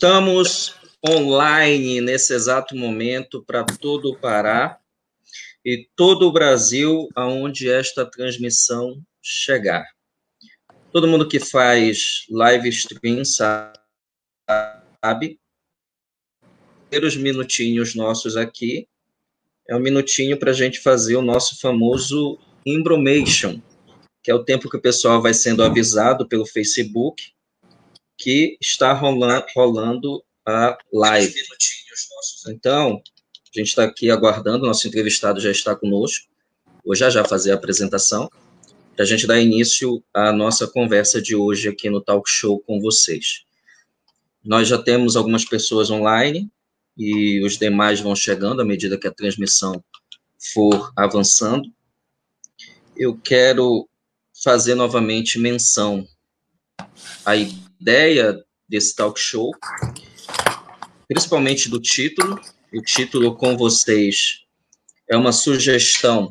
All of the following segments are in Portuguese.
Estamos online nesse exato momento para todo o Pará e todo o Brasil, aonde esta transmissão chegar. Todo mundo que faz live stream sabe, ter os minutinhos nossos aqui, é um minutinho para a gente fazer o nosso famoso embromation, que é o tempo que o pessoal vai sendo avisado pelo Facebook que está rolando a live. Então, a gente está aqui aguardando, nosso entrevistado já está conosco, vou já fazer a apresentação, para a gente dar início à nossa conversa de hoje aqui no Talk Show com vocês. Nós já temos algumas pessoas online e os demais vão chegando à medida que a transmissão for avançando. Eu quero fazer novamente menção à ideia desse talk show, principalmente do título. O título com vocês é uma sugestão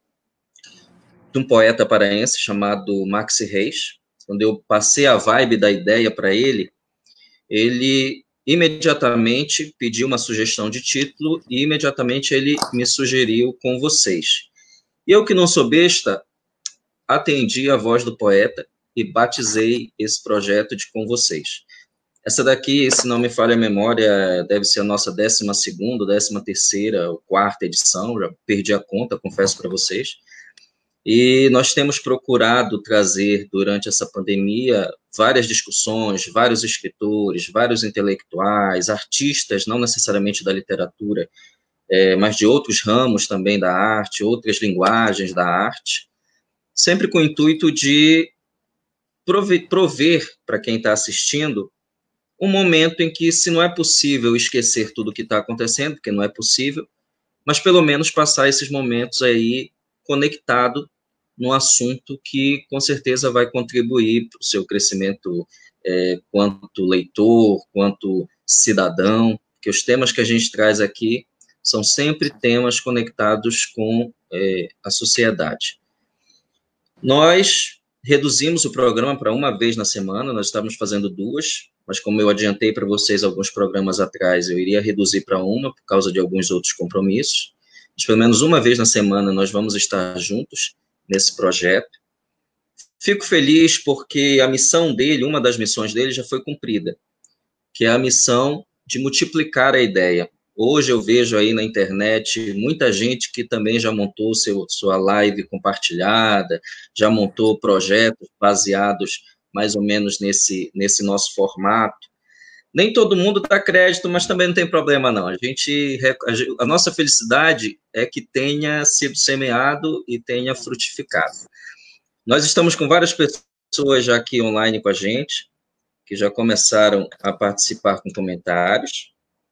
de um poeta paraense chamado Maxi Reis. Quando eu passei a vibe da ideia para ele, ele imediatamente pediu uma sugestão de título e imediatamente ele me sugeriu com vocês. E eu, que não sou besta, atendi a voz do poeta e batizei esse projeto de Com Vocês. Essa daqui, se não me falha a memória, deve ser a nossa 12ª, 13ª ou 4ª edição, já perdi a conta, confesso para vocês. E nós temos procurado trazer, durante essa pandemia, várias discussões, vários escritores, vários intelectuais, artistas, não necessariamente da literatura, mas de outros ramos também da arte, outras linguagens da arte, sempre com o intuito de prover para quem está assistindo um momento em que, se não é possível esquecer tudo o que está acontecendo, porque não é possível, mas pelo menos passar esses momentos aí conectado num assunto que com certeza vai contribuir para o seu crescimento quanto leitor, quanto cidadão, porque os temas que a gente traz aqui são sempre temas conectados com a sociedade. Nós reduzimos o programa para uma vez na semana, nós estávamos fazendo 2, mas como eu adiantei para vocês alguns programas atrás, eu iria reduzir para uma, por causa de alguns outros compromissos. Mas pelo menos uma vez na semana nós vamos estar juntos nesse projeto. Fico feliz porque a missão dele, uma das missões dele já foi cumprida, que é a missão de multiplicar a ideia. Hoje eu vejo aí na internet muita gente que também já montou sua live compartilhada, já montou projetos baseados mais ou menos nesse nosso formato. Nem todo mundo dá crédito, mas também não tem problema não. A nossa felicidade é que tenha sido semeado e tenha frutificado. Nós estamos com várias pessoas já aqui online com a gente, que já começaram a participar com comentários.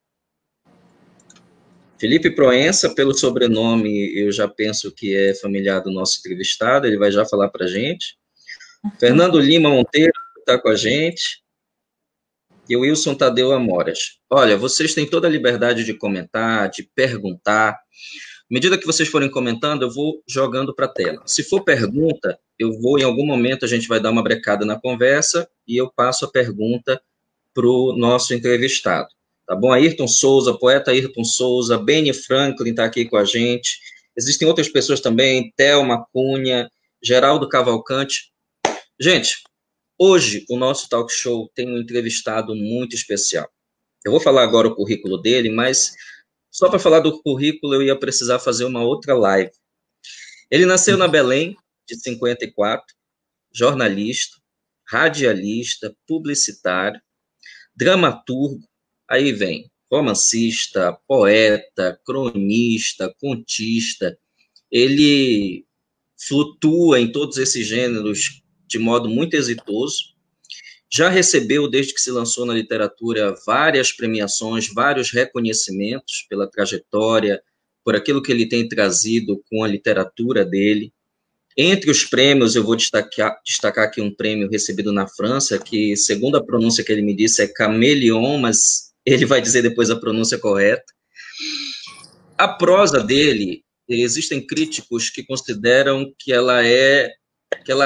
Felipe Proença, pelo sobrenome, eu já penso que é familiar do nosso entrevistado, ele vai já falar para a gente. Fernando Lima Monteiro está com a gente. E o Wilson Tadeu Amoras. Olha, vocês têm toda a liberdade de comentar, de perguntar. À medida que vocês forem comentando, eu vou jogando para a tela. Se for pergunta, em algum momento, a gente vai dar uma brecada na conversa e eu passo a pergunta para o nosso entrevistado. Tá bom? Ayrton Souza, poeta Ayrton Souza, Benny Franklin está aqui com a gente. Existem outras pessoas também, Thelma Cunha, Geraldo Cavalcante. Gente, hoje o nosso talk show tem um entrevistado muito especial. Eu vou falar agora o currículo dele, mas só para falar do currículo eu ia precisar fazer uma outra live. Ele nasceu na Belém, de 54, jornalista, radialista, publicitário, dramaturgo, aí vem romancista, poeta, cronista, contista. Ele flutua em todos esses gêneros de modo muito exitoso. Já recebeu, desde que se lançou na literatura, várias premiações, vários reconhecimentos pela trajetória, por aquilo que ele tem trazido com a literatura dele. Entre os prêmios, eu vou destacar aqui um prêmio recebido na França, que, segundo a pronúncia que ele me disse, é Caméléon, mas ele vai dizer depois a pronúncia correta. A prosa dele, existem críticos que consideram que ela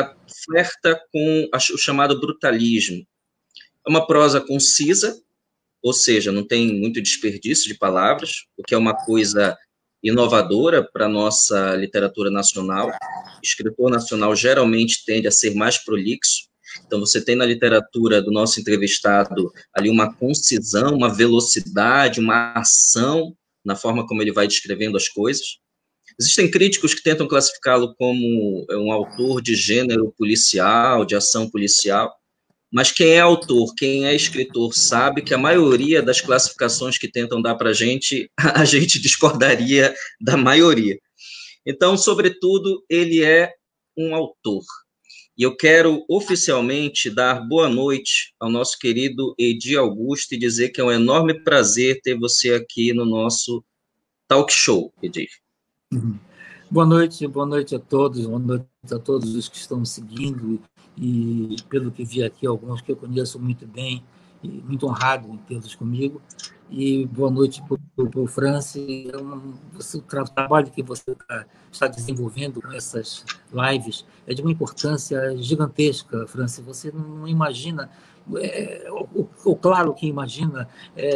flerta com o chamado brutalismo. É uma prosa concisa, ou seja, não tem muito desperdício de palavras, o que é uma coisa inovadora para a nossa literatura nacional. Escritor nacional geralmente tende a ser mais prolixo, então você tem na literatura do nosso entrevistado ali uma concisão, uma velocidade, uma ação na forma como ele vai descrevendo as coisas. Existem críticos que tentam classificá-lo como um autor de gênero policial, de ação policial, mas quem é autor, quem é escritor, sabe que a maioria das classificações que tentam dar para a gente discordaria da maioria. Então, sobretudo, ele é um autor. E eu quero oficialmente dar boa noite ao nosso querido Edi Augusto e dizer que é um enorme prazer ter você aqui no nosso talk show, Edi. Boa noite a todos, boa noite a todos os que estão me seguindo e, pelo que vi aqui, alguns que eu conheço muito bem e muito honrado em tê-los comigo. E boa noite para o Franci. O trabalho que você está desenvolvendo com essas lives é de uma importância gigantesca, Franci. Você não imagina, claro que imagina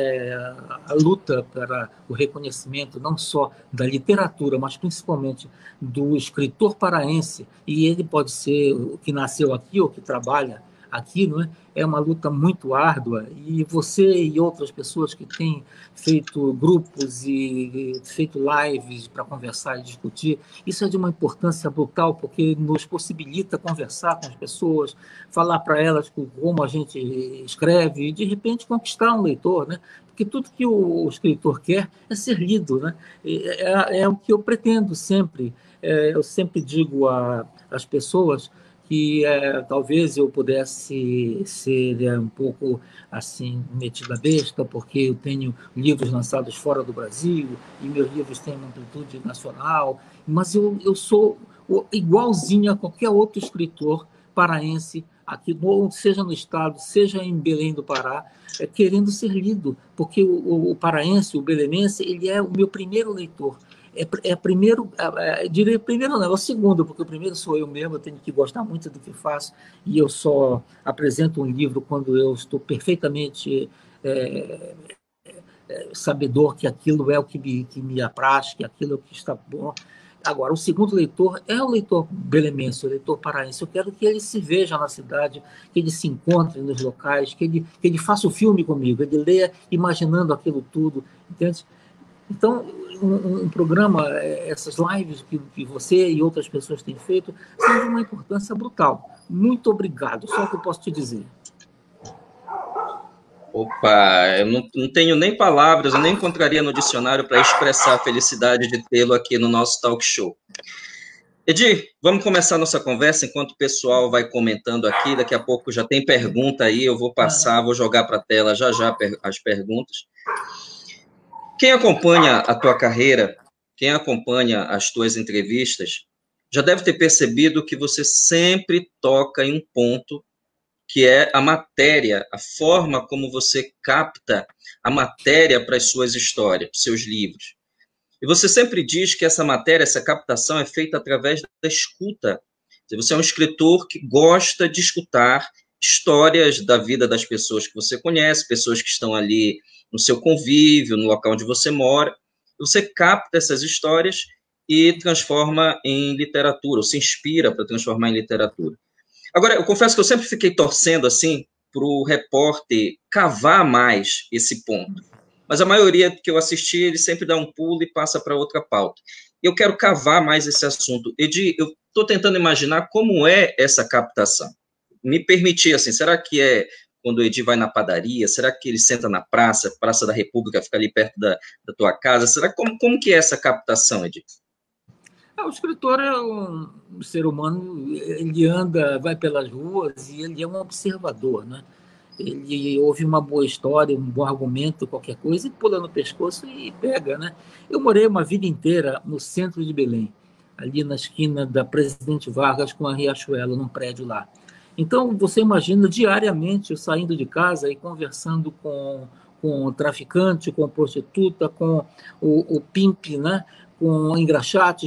a luta para o reconhecimento não só da literatura, mas principalmente do escritor paraense, e ele pode ser o que nasceu aqui ou que trabalha aqui, não é? É uma luta muito árdua, e você e outras pessoas que têm feito grupos e feito lives para conversar e discutir, isso é de uma importância brutal, porque nos possibilita conversar com as pessoas, falar para elas como a gente escreve e, de repente, conquistar um leitor, né? Porque tudo que o escritor quer é ser lido, né? É o que eu pretendo sempre. Eu sempre digo às pessoas que talvez eu pudesse ser um pouco assim metido a besta, porque eu tenho livros lançados fora do Brasil e meus livros têm uma amplitude nacional, mas eu sou igualzinho a qualquer outro escritor paraense aqui, seja no estado, seja em Belém do Pará, querendo ser lido, porque o paraense, o belenense, ele é o meu primeiro leitor. Primeiro, diria primeiro não, é o segundo, porque o primeiro sou eu mesmo, eu tenho que gostar muito do que faço, e eu só apresento um livro quando eu estou perfeitamente sabedor que aquilo é o que me apraz, que aquilo é o que está bom. Agora, o segundo leitor é o leitor belemense, o leitor paraense. Eu quero que ele se veja na cidade, que ele se encontre nos locais, que ele faça o filme comigo, ele leia imaginando aquilo tudo, entende? Então, um programa, essas lives que você e outras pessoas têm feito, são de uma importância brutal. Muito obrigado, só o que eu posso te dizer. Opa, eu não tenho nem palavras, eu nem encontraria no dicionário para expressar a felicidade de tê-lo aqui no nosso talk show. Edi, vamos começar nossa conversa enquanto o pessoal vai comentando aqui. Daqui a pouco já tem pergunta aí, eu vou passar, vou jogar para a tela já as perguntas. Quem acompanha a tua carreira, quem acompanha as tuas entrevistas, já deve ter percebido que você sempre toca em um ponto que é a matéria, a forma como você capta a matéria para as suas histórias, para os seus livros. E você sempre diz que essa matéria, essa captação é feita através da escuta. Você é um escritor que gosta de escutar histórias da vida das pessoas que você conhece, pessoas que estão ali no seu convívio, no local onde você mora. Você capta essas histórias e transforma em literatura, ou se inspira para transformar em literatura. Agora, eu confesso que eu sempre fiquei torcendo assim para o repórter cavar mais esse ponto. Mas a maioria que eu assisti, ele sempre dá um pulo e passa para outra pauta. Eu quero cavar mais esse assunto. Edi, eu estou tentando imaginar como é essa captação. Me permitir, assim, será que é quando o Edi vai na padaria? Será que ele senta na praça, Praça da República, fica ali perto da tua casa? Será como que é essa captação, Edi? O escritor é um ser humano, ele anda, vai pelas ruas e ele é um observador, né? Ele ouve uma boa história, um bom argumento, qualquer coisa, e pula no pescoço e pega, né? Eu morei uma vida inteira no centro de Belém, ali na esquina da Presidente Vargas com a Riachuelo, num prédio lá. Então, você imagina diariamente eu saindo de casa e conversando com o traficante, com a prostituta, com o pimp, né? Com engraxate,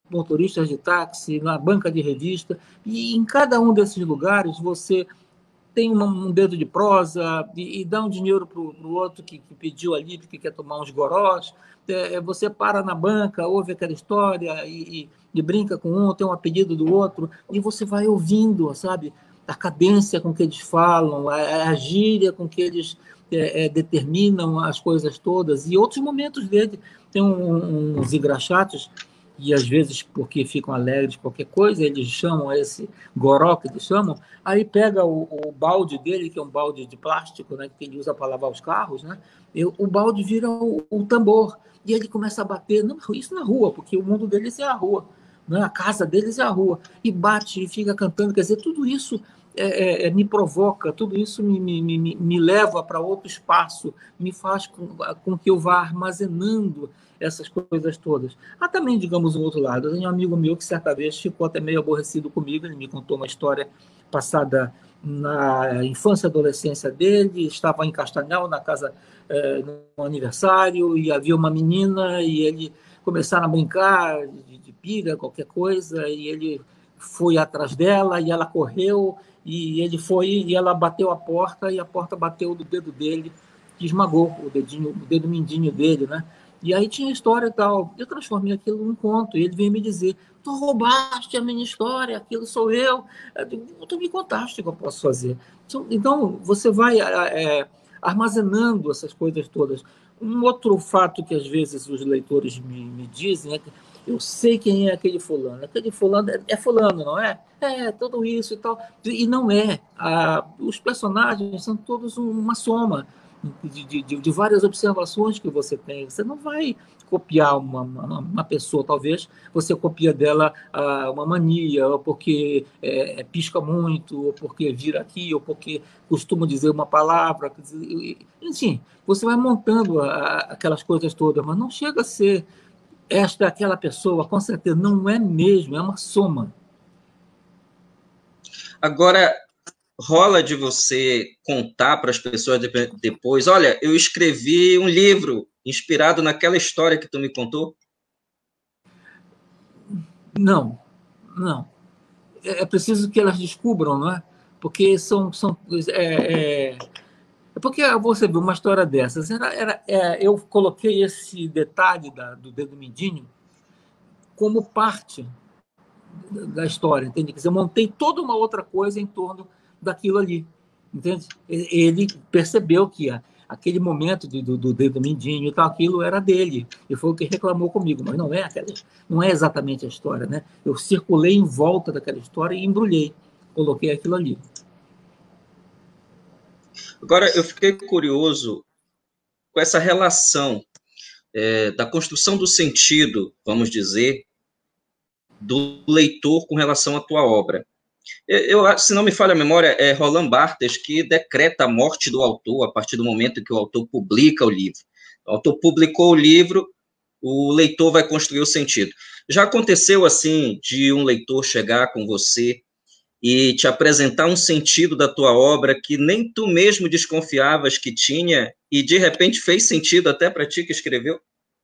motoristas de táxi, na banca de revista, e em cada um desses lugares você tem um dedo de prosa e dá um dinheiro para o outro que pediu ali, que quer tomar uns gorós. Você para na banca, ouve aquela história e brinca com um, tem um apelido do outro, e você vai ouvindo, sabe? A cadência com que eles falam, a gíria com que eles determinam as coisas todas, e outros momentos dele. Tem uns engraxatos, e às vezes, porque ficam alegres, qualquer coisa, eles chamam esse goró, que eles chamam, aí pega o balde dele, que é um balde de plástico, né, que ele usa para lavar os carros, né, o balde vira o tambor, e ele começa a bater, não, isso na rua, porque o mundo deles é a rua, né, a casa deles é a rua, e bate, e fica cantando, quer dizer, tudo isso me provoca, tudo isso me leva para outro espaço, me faz com que eu vá armazenando essas coisas todas. Há também, digamos, um outro lado. Eu tenho um amigo meu que certa vez ficou até meio aborrecido comigo, ele me contou uma história passada na infância e adolescência dele, estava em Castanhal, na casa, no aniversário, e havia uma menina, e ele começaram a brincar de pira, qualquer coisa, e ele foi atrás dela, e ela correu, e ele foi, e ela bateu a porta, e a porta bateu do dedo dele, que esmagou o dedo mindinho dele, né? E aí tinha história e tal. Eu transformei aquilo num conto, e ele veio me dizer: tu roubaste a minha história, aquilo sou eu. Tu me contaste o que eu posso fazer. Então, você vai armazenando essas coisas todas. Um outro fato que às vezes os leitores me dizem é que eu sei quem é aquele fulano. Aquele fulano é fulano, não é? Tudo isso e tal. E não é. Os personagens são todos uma soma de várias observações que você tem. Você não vai copiar uma pessoa, talvez você copia dela uma mania, ou porque pisca muito, ou porque vira aqui, ou porque costuma dizer uma palavra. Enfim, você vai montando aquelas coisas todas, mas não chega a ser esta é aquela pessoa, com certeza, não é mesmo, é uma soma. Agora, rola de você contar para as pessoas depois, olha, eu escrevi um livro inspirado naquela história que tu me contou? Não. É preciso que elas descubram, não é? Porque porque você viu uma história dessas. Eu coloquei esse detalhe do dedo mindinho como parte da história, entende? Quer dizer, eu montei toda uma outra coisa em torno daquilo ali, entende? Ele percebeu que aquele momento do dedo mindinho e tal, aquilo era dele, e foi o que reclamou comigo, mas não é exatamente a história, né? Eu circulei em volta daquela história e embrulhei, coloquei aquilo ali. Agora, eu fiquei curioso com essa relação da construção do sentido, vamos dizer, do leitor com relação à tua obra. Se não me falha a memória, é Roland Barthes que decreta a morte do autor a partir do momento em que o autor publica o livro. O autor publicou o livro, o leitor vai construir o sentido. Já aconteceu assim de um leitor chegar com você e te apresentar um sentido da tua obra que nem tu mesmo desconfiavas que tinha e de repente fez sentido até para ti que escreveu?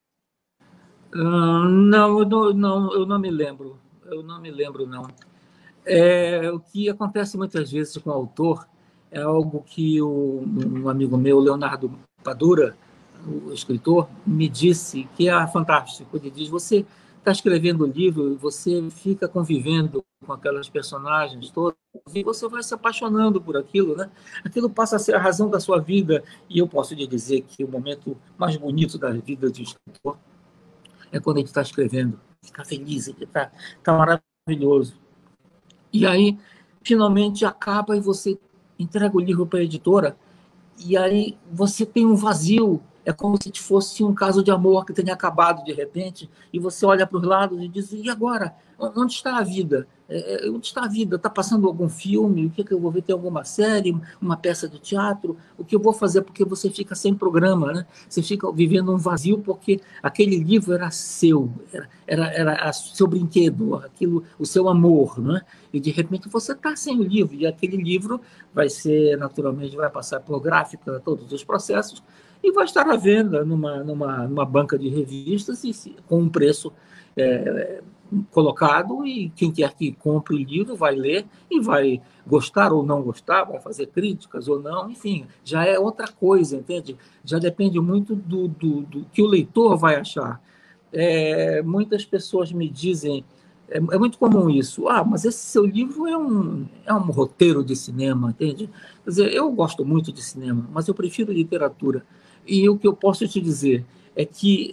Não, eu não me lembro. Eu não me lembro, não. O que acontece muitas vezes com o autor é algo que um amigo meu, Leonardo Padura, o escritor, me disse que é fantástico. Ele diz: você está escrevendo o livro, você fica convivendo com aquelas personagens todas, e você vai se apaixonando por aquilo, né? Aquilo passa a ser a razão da sua vida. E eu posso lhe dizer que o momento mais bonito da vida de um escritor é quando ele está escrevendo, fica feliz, ele está maravilhoso. E aí, finalmente, acaba e você entrega o livro para a editora, e aí você tem um vazio. É como se fosse um caso de amor que tenha acabado de repente, e você olha para os lados e diz: e agora? Onde está a vida? Onde está a vida? Está passando algum filme? O que eu vou ver? Tem alguma série? Uma peça de teatro? O que eu vou fazer? Porque você fica sem programa, né? Você fica vivendo um vazio porque aquele livro era seu, era seu brinquedo, aquilo, o seu amor, né? E de repente você está sem o livro, e aquele livro naturalmente, vai passar por gráfica, todos os processos, e vai estar à venda numa banca de revistas com um preço colocado, e quem quer que compre o livro vai ler e vai gostar ou não gostar, vai fazer críticas ou não, enfim, já é outra coisa, entende? Já depende muito do que o leitor vai achar. Muitas pessoas me dizem, é muito comum isso, mas esse seu livro é um roteiro de cinema, entende? Quer dizer, eu gosto muito de cinema, mas eu prefiro literatura. E o que eu posso te dizer é que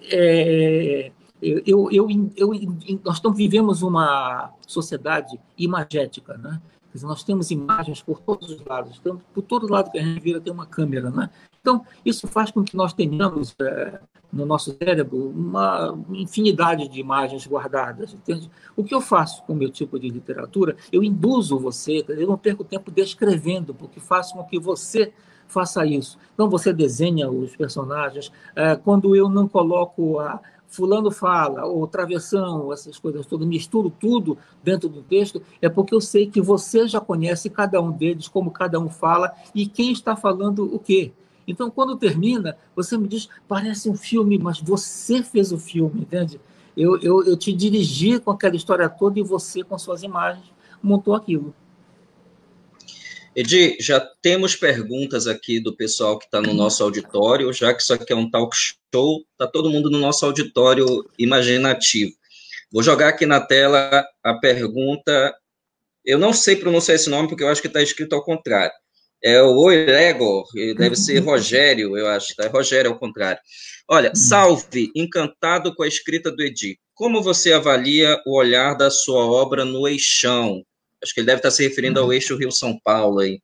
nós vivemos uma sociedade imagética, né? Quer dizer, nós temos imagens por todos os lados, então, por todo lado que a gente vira tem uma câmera, né? Então, isso faz com que nós tenhamos no nosso cérebro uma infinidade de imagens guardadas, entende? O que eu faço com o meu tipo de literatura, eu induzo você, eu não perco tempo descrevendo, porque faço com que você faça isso. Então, você desenha os personagens. Quando eu não coloco fulano fala, ou travessão, essas coisas todas, misturo tudo dentro do texto, é porque eu sei que você já conhece cada um deles, como cada um fala, e quem está falando o quê. Então, quando termina, você me diz, parece um filme, mas você fez o filme, entende? Eu te dirigi com aquela história toda e você, com suas imagens, montou aquilo. Edi, já temos perguntas aqui do pessoal que está no nosso auditório, já que isso aqui é um talk show, está todo mundo no nosso auditório imaginativo. Vou jogar aqui na tela a pergunta, eu não sei pronunciar esse nome porque eu acho que está escrito ao contrário. É o Oiregor, deve ser Rogério, eu acho, tá? Rogério ao contrário. Olha, salve, encantado com a escrita do Edi. Como você avalia o olhar da sua obra no Eixão? Acho que ele deve estar se referindo ao eixo Rio-São Paulo aí.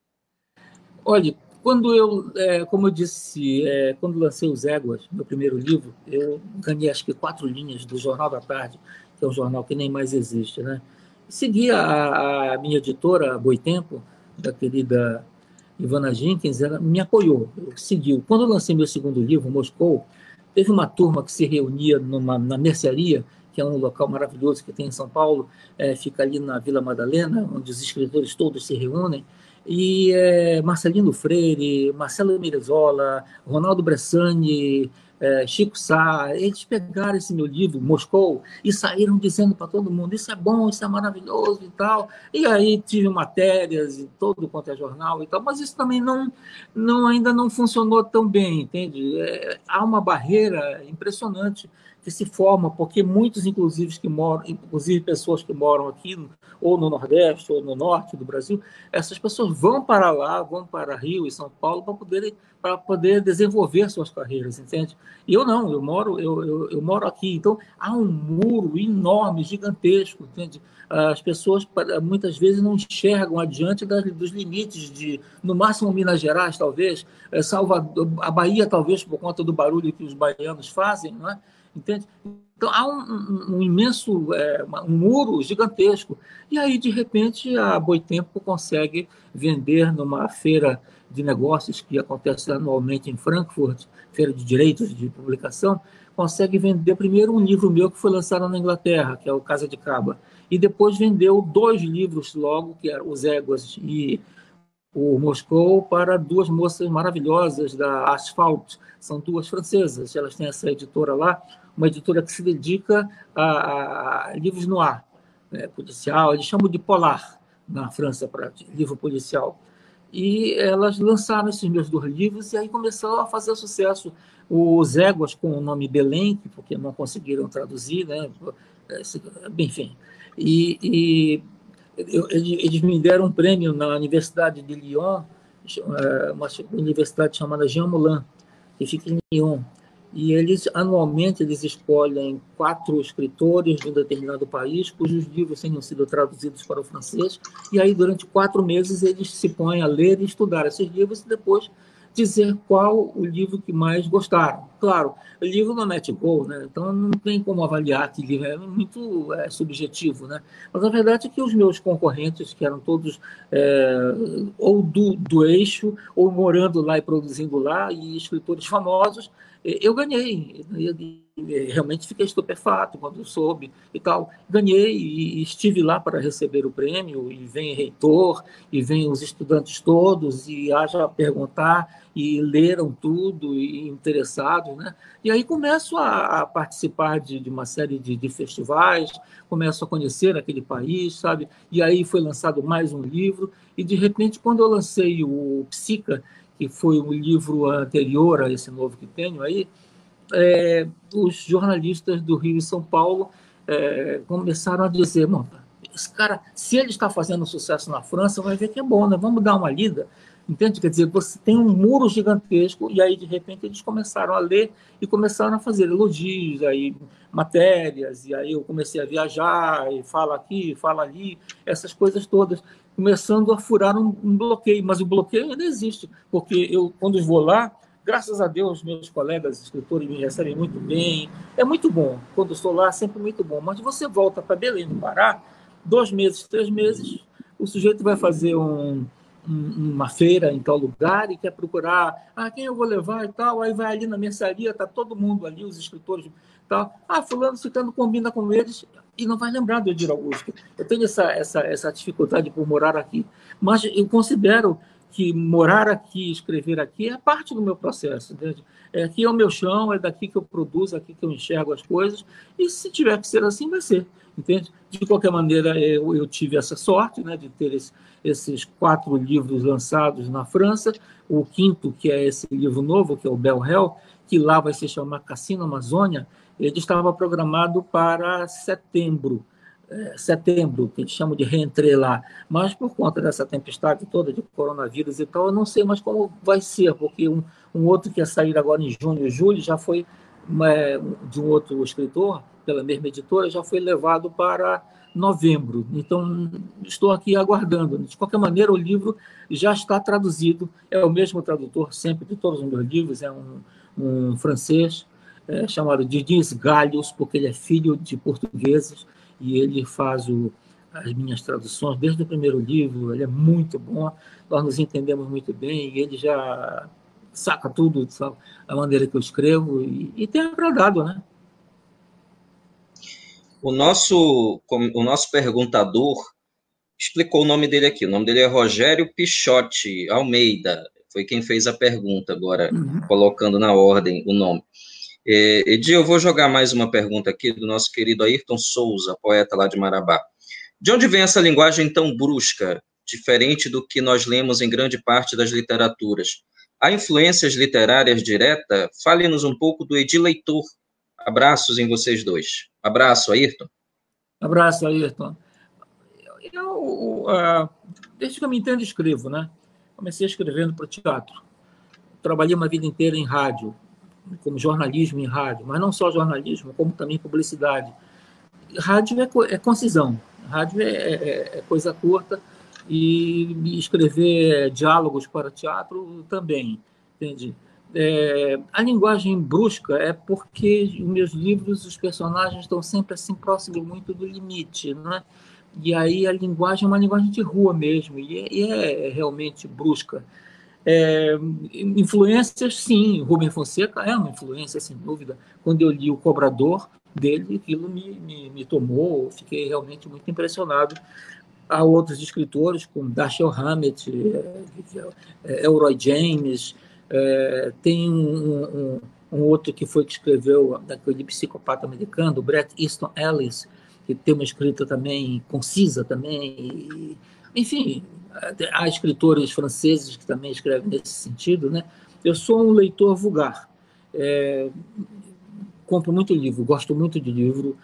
Olha, como eu disse, quando lancei Os Éguas, meu primeiro livro, eu ganhei acho que 4 linhas do Jornal da Tarde, que é um jornal que nem mais existe, né? Segui a minha editora, Boitempo, da querida Ivana Jenkins, ela me apoiou, seguiu. Quando eu lancei meu segundo livro, Moscou, teve uma turma que se reunia na mercearia, que é um local maravilhoso que tem em São Paulo, fica ali na Vila Madalena, onde os escritores todos se reúnem, e Marcelino Freire, Marcelo Mirezola, Ronaldo Bressani, Chico Sá, eles pegaram esse meu livro, Moscou, e saíram dizendo para todo mundo, isso é bom, isso é maravilhoso e tal. E aí tive matérias em todo quanto é jornal e tal, mas isso também ainda não funcionou tão bem, entende? Há uma barreira impressionante que se forma, porque muitos, inclusive pessoas que moram aqui, ou no Nordeste, ou no Norte do Brasil, essas pessoas vão para lá, vão para Rio e São Paulo para poder desenvolver suas carreiras, entende? E eu não, eu moro aqui, então há um muro enorme, gigantesco, entende? As pessoas muitas vezes não enxergam adiante dos limites no máximo Minas Gerais, talvez, Salvador, a Bahia, talvez, por conta do barulho que os baianos fazem, não é? Entende? Então, há um imenso, um muro gigantesco. E aí, de repente, a Boitempo consegue vender numa feira de negócios que acontece anualmente em Frankfurt, feira de direitos de publicação, consegue vender primeiro um livro meu que foi lançado na Inglaterra, que é o Casa de Caba, e depois vendeu 2 livros logo, que eram Os Éguas e o Moscou, para 2 moças maravilhosas da Asphalt. São 2 francesas, elas têm essa editora lá, uma editora que se dedica a livros no ar, policial, eles chamam de polar na França, para livro policial. E elas lançaram esses meus 2 livros e aí começaram a fazer sucesso. Os Éguas, com o nome Belém, porque não conseguiram traduzir, né? Enfim. Eles me deram um prêmio na Universidade de Lyon, uma universidade chamada Jean Moulin, que fica em Lyon. E anualmente, eles escolhem 4 escritores de um determinado país, cujos livros tenham sido traduzidos para o francês, e aí, durante 4 meses, eles se põem a ler e estudar esses livros e depois dizer qual o livro que mais gostaram. Claro, o livro não mete gol, né? Então não tem como avaliar que livro, é muito subjetivo, né? Mas a verdade é que os meus concorrentes, que eram todos ou do eixo, ou morando lá e produzindo lá, e escritores famosos, eu ganhei. realmente fiquei estupefato quando soube e tal. Ganhei e estive lá para receber o prêmio, e vem reitor, e vem os estudantes todos, e haja a perguntar, e leram tudo, e interessados, né? E aí começo a participar de uma série de festivais, começo a conhecer aquele país, sabe? E aí foi lançado mais um livro, e de repente, quando eu lancei o Psica, que foi um livro anterior a esse novo que tenho aí, os jornalistas do Rio e São Paulo começaram a dizer, esse cara, se ele está fazendo sucesso na França, vai ver que é bom, né? Vamos dar uma lida. Entende? Quer dizer, você tem um muro gigantesco, e aí, de repente, eles começaram a ler e começaram a fazer elogios, aí, matérias, e aí eu comecei a viajar, e fala aqui, fala ali, essas coisas todas, começando a furar um bloqueio, mas o bloqueio ainda existe, porque eu, quando vou lá, graças a Deus, meus colegas escritores me recebem muito bem, é muito bom, quando estou lá, sempre muito bom, mas você volta para Belém do Pará, 2 meses, 3 meses, o sujeito vai fazer uma feira em tal lugar e quer procurar quem eu vou levar e tal, aí vai ali na mercearia, está todo mundo ali, os escritores tal, fulano citando combina com eles e não vai lembrar do Edir Augusto. Eu tenho essa dificuldade por morar aqui, mas eu considero que morar aqui, escrever aqui é parte do meu processo, entende? Aqui é o meu chão, é daqui que eu produzo, aqui que eu enxergo as coisas, e se tiver que ser assim, vai ser, entende? De qualquer maneira, eu tive essa sorte, né, de ter esses 4 livros lançados na França, o quinto, que é esse livro novo, que é o Bel Hell, que lá vai se chamar Cassino Amazônia, ele estava programado para setembro, que eles chamam de reentrée lá, mas por conta dessa tempestade toda de coronavírus e tal, eu não sei mais como vai ser, porque um outro que ia sair agora em junho e julho já foi, de um outro escritor, pela mesma editora, já foi levado para novembro. Então, estou aqui aguardando. De qualquer maneira, o livro já está traduzido, é o mesmo tradutor sempre de todos os meus livros, é um francês chamado Didis Galhos, porque ele é filho de portugueses, e ele faz as minhas traduções desde o primeiro livro, ele é muito bom, nós nos entendemos muito bem, e ele já saca tudo, sabe, a maneira que eu escrevo, e tem agradado, né? O nosso perguntador explicou o nome dele aqui. O nome dele é Rogério Pichotti Almeida. Foi quem fez a pergunta, agora colocando na ordem o nome. Edir, eu vou jogar mais uma pergunta aqui do nosso querido Ayrton Souza, poeta lá de Marabá. De onde vem essa linguagem tão brusca, diferente do que nós lemos em grande parte das literaturas? Há influências literárias diretas? Fale-nos um pouco do Edir Leitor. Abraços em vocês dois. Abraço, Ayrton. Abraço, Ayrton. Desde que eu me entendo, escrevo, né? Comecei escrevendo para o teatro. Trabalhei uma vida inteira em rádio, como jornalismo em rádio, mas não só jornalismo, como também publicidade. Rádio é concisão, rádio é coisa curta, e escrever diálogos para teatro também, entende? A linguagem brusca é porque os meus livros, os personagens estão sempre assim próximos muito do limite, né? E aí a linguagem é uma linguagem de rua mesmo, e é realmente brusca. Influências, sim, Rubem Fonseca é uma influência, sem dúvida. Quando eu li O Cobrador dele, aquilo me tomou, fiquei realmente muito impressionado. Há outros escritores, como Dashiell Hammett, Elroy James, tem um outro que escreveu daquele psicopata americano, Bret Easton Ellis, que tem uma escrita também concisa também, enfim, há escritores franceses que também escrevem nesse sentido, né? Eu sou um leitor vulgar, compro muito livro, gosto muito de livro,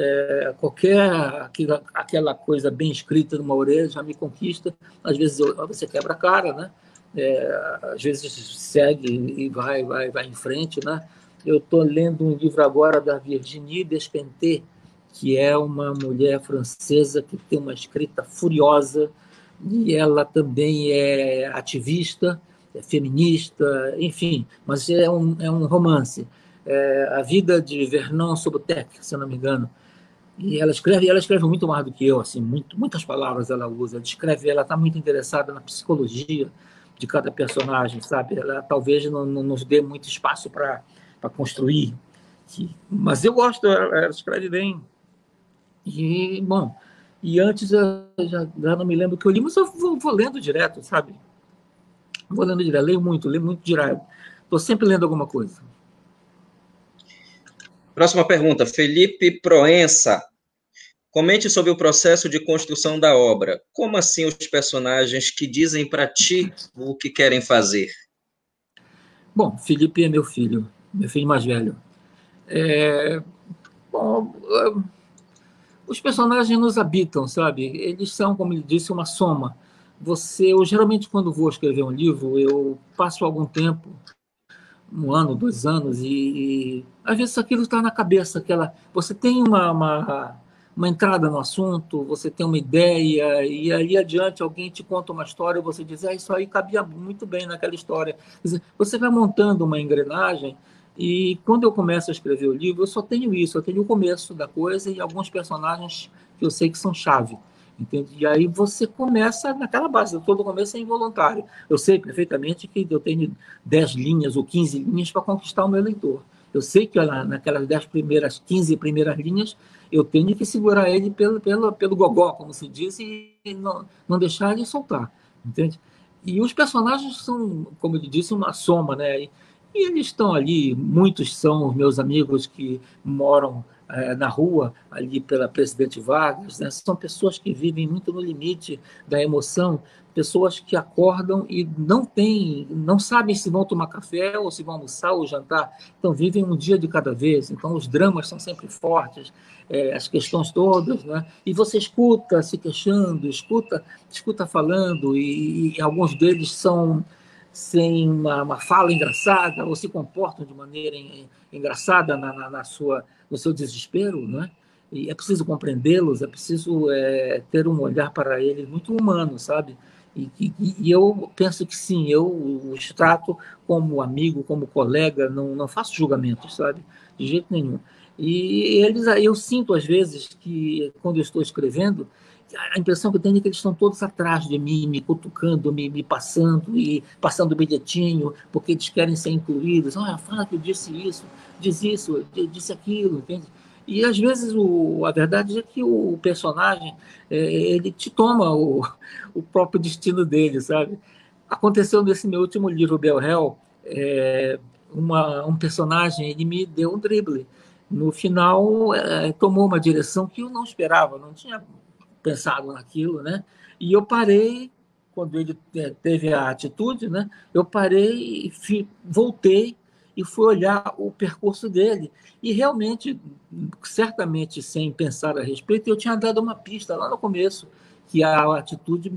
aquela coisa bem escrita numa orelha já me conquista, às vezes você quebra a cara, né? Às vezes segue e vai em frente, né? Eu estou lendo um livro agora da Virginie Despentes, que é uma mulher francesa que tem uma escrita furiosa, e ela também é ativista, é feminista, enfim, mas é um romance. A Vida de Vernon Subutex, se eu não me engano. E ela escreve muito mais do que eu, assim, muitas palavras ela usa, ela está muito interessada na psicologia de cada personagem, sabe? Ela talvez não nos dê muito espaço para construir, Mas eu gosto, ela escreve bem. E, bom, e antes eu já não me lembro o que eu li, mas eu vou lendo direto, sabe? Vou lendo direto, leio muito direto. Estou sempre lendo alguma coisa. Próxima pergunta, Felipe Proença. Comente sobre o processo de construção da obra. Como assim os personagens que dizem para ti o que querem fazer? Bom, Felipe é meu filho mais velho. Bom, os personagens nos habitam, sabe? Eles são, como ele disse, uma soma. Eu geralmente, quando vou escrever um livro, eu passo algum tempo, 1 ano, 2 anos, e às vezes aquilo está na cabeça, você tem uma entrada no assunto, você tem uma ideia, e ali adiante alguém te conta uma história, e você diz, isso aí cabia muito bem naquela história. Quer dizer, você vai montando uma engrenagem, e quando eu começo a escrever o livro, eu só tenho isso, eu tenho o começo da coisa e alguns personagens que eu sei que são chave. Entende? E aí você começa naquela base, todo começo é involuntário. Eu sei perfeitamente que eu tenho 10 linhas ou 15 linhas para conquistar o meu leitor. Eu sei que naquelas 10 primeiras, 15 primeiras linhas, eu tenho que segurar ele pelo gogó, como se diz, e não deixar ele soltar. Entende? E os personagens são, como eu disse, uma soma, né? E eles estão ali, muitos são meus amigos que moram na rua, ali pela Presidente Vargas, né? São pessoas que vivem muito no limite da emoção, pessoas que acordam e não sabem se vão tomar café ou se vão almoçar ou jantar, então vivem um dia de cada vez, então os dramas são sempre fortes, as questões todas, né? E você escuta se queixando, escuta falando, e alguns deles são sem uma fala engraçada ou se comportam de maneira engraçada no seu desespero, né? E é preciso compreendê-los, é preciso ter um olhar para eles muito humano, sabe? E eu penso que sim, eu os trato como amigo, como colega, não faço julgamentos, sabe? De jeito nenhum. E eu sinto às vezes que quando eu estou escrevendo, a impressão que eu tenho é que eles estão todos atrás de mim, me cutucando, me passando e passando bilhetinho, porque eles querem ser incluídos. Fala que eu disse isso, diz isso, disse aquilo, entende? E às vezes a verdade é que o personagem ele te toma o próprio destino dele, sabe? Aconteceu nesse meu último livro, Bel Hell, um personagem ele me deu um drible. No final, tomou uma direção que eu não esperava, não tinha pensado naquilo, né? E eu parei quando ele teve a atitude, né? Eu parei e voltei e fui olhar o percurso dele e realmente, certamente sem pensar a respeito, eu tinha dado uma pista lá no começo que a atitude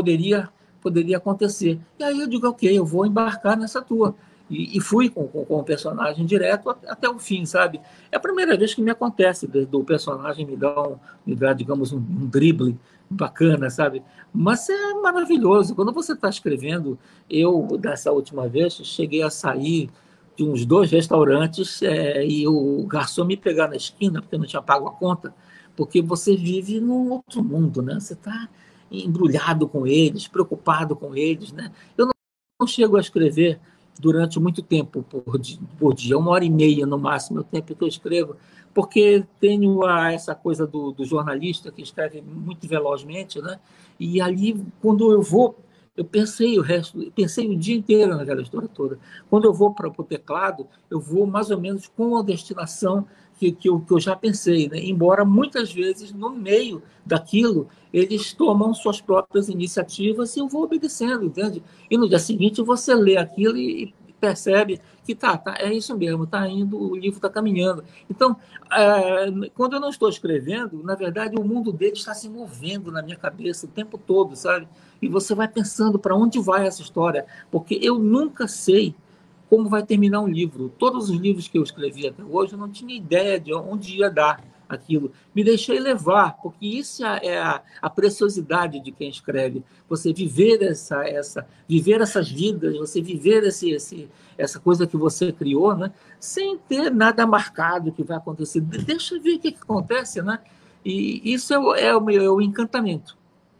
poderia acontecer. E aí eu digo, ok, eu vou embarcar nessa tua. E fui com o personagem direto até o fim, sabe? É a primeira vez que me acontece do personagem me dar, digamos, um drible bacana, sabe? Mas é maravilhoso. Quando você está escrevendo, dessa última vez, cheguei a sair de uns 2 restaurantes e o garçom me pegar na esquina, porque eu não tinha pago a conta, porque você vive num outro mundo, né? Você está embrulhado com eles, preocupado com eles, né? Eu não chego a escrever durante muito tempo por dia, 1 hora e meia no máximo, é o tempo que eu escrevo, porque tenho essa coisa do jornalista que escreve muito velozmente, né? E ali, quando eu vou, eu pensei o dia inteiro naquela história toda. Quando eu vou para o teclado, eu vou mais ou menos com a destinação que eu já pensei, né? Embora muitas vezes, no meio daquilo, eles tomam suas próprias iniciativas e eu vou obedecendo, entende? E no dia seguinte você lê aquilo e percebe que é isso mesmo, está indo, o livro está caminhando. Então, quando eu não estou escrevendo, na verdade, o mundo dele está se movendo na minha cabeça o tempo todo, sabe? E você vai pensando para onde vai essa história, porque eu nunca sei como vai terminar um livro. Todos os livros que eu escrevi até hoje, eu não tinha ideia de onde ia dar aquilo. Me deixei levar, porque isso é a preciosidade de quem escreve. Você viver viver essas vidas, você viver essa coisa que você criou, né? Sem ter nada marcado que vai acontecer. Deixa eu ver o que acontece, né? E isso é o encantamento.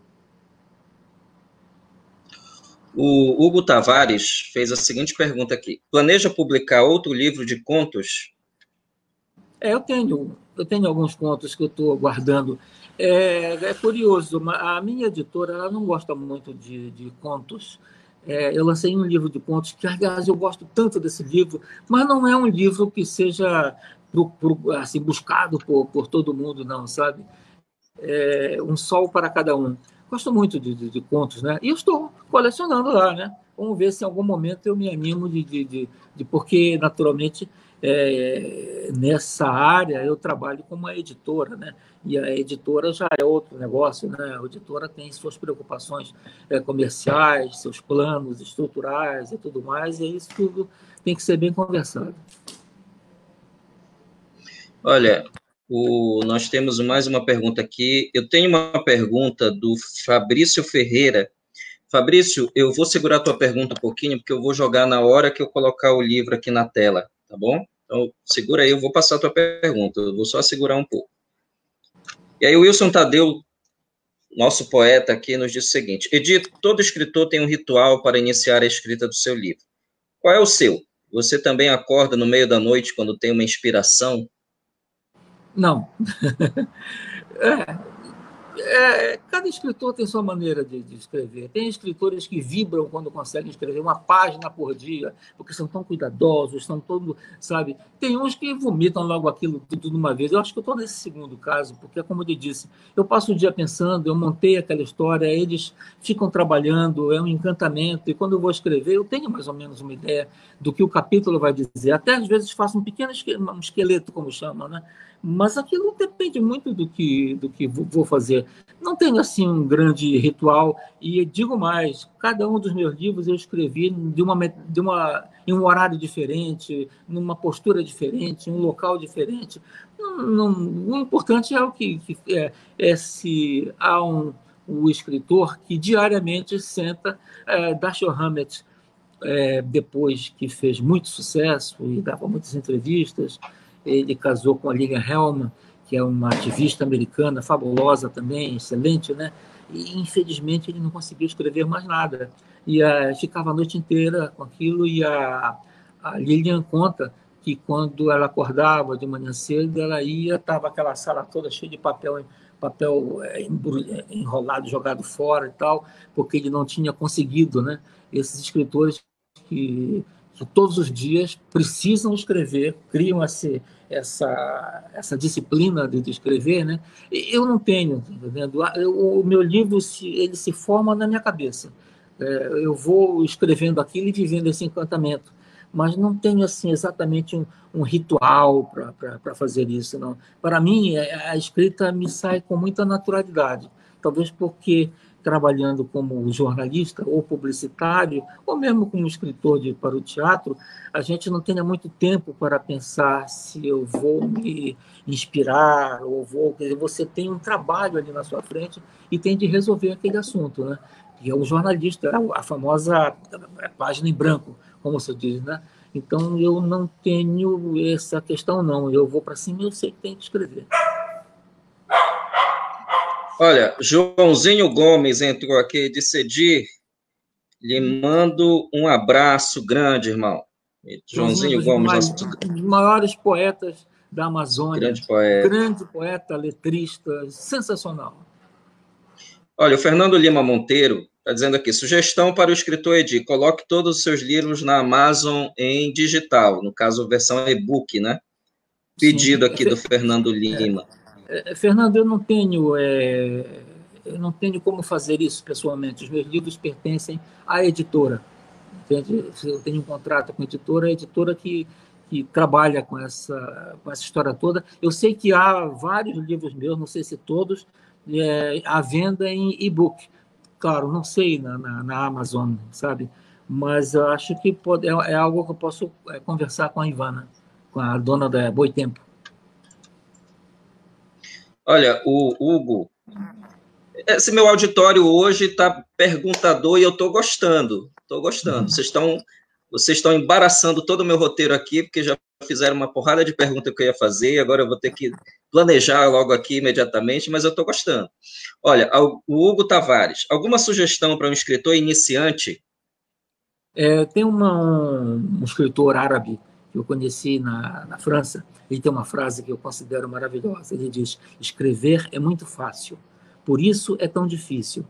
O Hugo Tavares fez a seguinte pergunta aqui. Planeja publicar outro livro de contos? Eu tenho alguns contos que eu estou guardando. É curioso, a minha editora ela não gosta muito de contos. Eu lancei um livro de contos que, aliás, eu gosto tanto desse livro, mas não é um livro que seja assim, buscado por todo mundo, não, sabe? Um sol para cada um. Gosto muito de contos, né? E eu estou colecionando lá, né? Vamos ver se em algum momento eu me animo porque, naturalmente, nessa área eu trabalho como uma editora, né? E a editora já é outro negócio, né? A editora tem suas preocupações comerciais, seus planos estruturais e tudo mais, e isso tudo tem que ser bem conversado. Olha, nós temos mais uma pergunta aqui. Eu tenho uma pergunta do Fabrício Ferreira. Fabrício, eu vou segurar a tua pergunta um pouquinho, porque eu vou jogar na hora que eu colocar o livro aqui na tela, tá bom? Então, segura aí, eu vou passar a tua pergunta. Eu vou só segurar um pouco. E aí o Wilson Tadeu, nosso poeta aqui, nos diz o seguinte: Edito, todo escritor tem um ritual para iniciar a escrita do seu livro. Qual é o seu? Você também acorda no meio da noite quando tem uma inspiração? Não. Cada escritor tem sua maneira de escrever. Tem escritores que vibram quando conseguem escrever uma página por dia, porque são tão cuidadosos, são todos, sabe? Tem uns que vomitam logo aquilo tudo de uma vez. Eu acho que eu estou nesse segundo caso, porque, como eu disse, eu passo o dia pensando, eu montei aquela história, eles ficam trabalhando, é um encantamento, e quando eu vou escrever, eu tenho mais ou menos uma ideia do que o capítulo vai dizer. Até, às vezes, faço um pequeno esqueleto, como chamam, né? Mas aquilo depende muito do que vou fazer. Não tenho assim um grande ritual e digo mais, cada um dos meus livros eu escrevi em um horário diferente, numa postura diferente, em um local diferente. O importante é se há um escritor que diariamente senta. Dashiell Hammett, depois que fez muito sucesso e dava muitas entrevistas, ele casou com a Lillian Hellman, que é uma ativista americana fabulosa também, excelente, né? E, infelizmente, ele não conseguiu escrever mais nada. E ficava a noite inteira com aquilo, e a Lillian conta que quando ela acordava de manhã cedo, ela estava aquela sala toda cheia de papel enrolado, jogado fora e tal, porque ele não tinha conseguido, né? Esses escritores que todos os dias precisam escrever, criam essa disciplina de escrever, né? Eu não tenho, tá entendendo? O meu livro ele se forma na minha cabeça. Eu vou escrevendo aquilo e vivendo esse encantamento, mas não tenho assim exatamente um ritual para fazer isso, não. Para mim, a escrita me sai com muita naturalidade, talvez porque trabalhando como jornalista ou publicitário, ou mesmo como escritor para o teatro, a gente não tenha muito tempo para pensar se eu vou me inspirar ou vou. Quer dizer, você tem um trabalho ali na sua frente e tem de resolver aquele assunto, né? E é um jornalista, a famosa página em branco, como você diz, né? Então eu não tenho essa questão, não. Eu vou para cima e eu sei que tem que escrever. Olha, Joãozinho Gomes entrou aqui e disse: Edir, lhe mando um abraço grande, irmão. Joãozinho Gomes, nosso dos maiores poetas da Amazônia, grande poeta, letrista, sensacional. Olha, o Fernando Lima Monteiro está dizendo aqui: sugestão para o escritor Edir: coloque todos os seus livros na Amazon em digital, no caso, versão e-book, né? Pedido aqui do Fernando Lima. Fernando, eu não tenho como fazer isso pessoalmente. Os meus livros pertencem à editora. Entende? Eu tenho um contrato com a editora que trabalha com essa história toda. Eu sei que há vários livros meus, não sei se todos, à venda em e-book. Claro, não sei na Amazon, sabe? Mas eu acho que é algo que eu posso conversar com a Ivana, com a dona da Boitempo. Olha, o Hugo, esse meu auditório hoje está perguntador e eu estou gostando. Estou gostando. Vocês estão embaraçando todo o meu roteiro aqui, porque já fizeram uma porrada de perguntas que eu ia fazer, agora eu vou ter que planejar logo aqui imediatamente, mas eu estou gostando. Olha, o Hugo Tavares, alguma sugestão para um escritor iniciante? Tem um escritor árabe que eu conheci na França, ele tem uma frase que eu considero maravilhosa. Ele diz: escrever é muito fácil, por isso é tão difícil.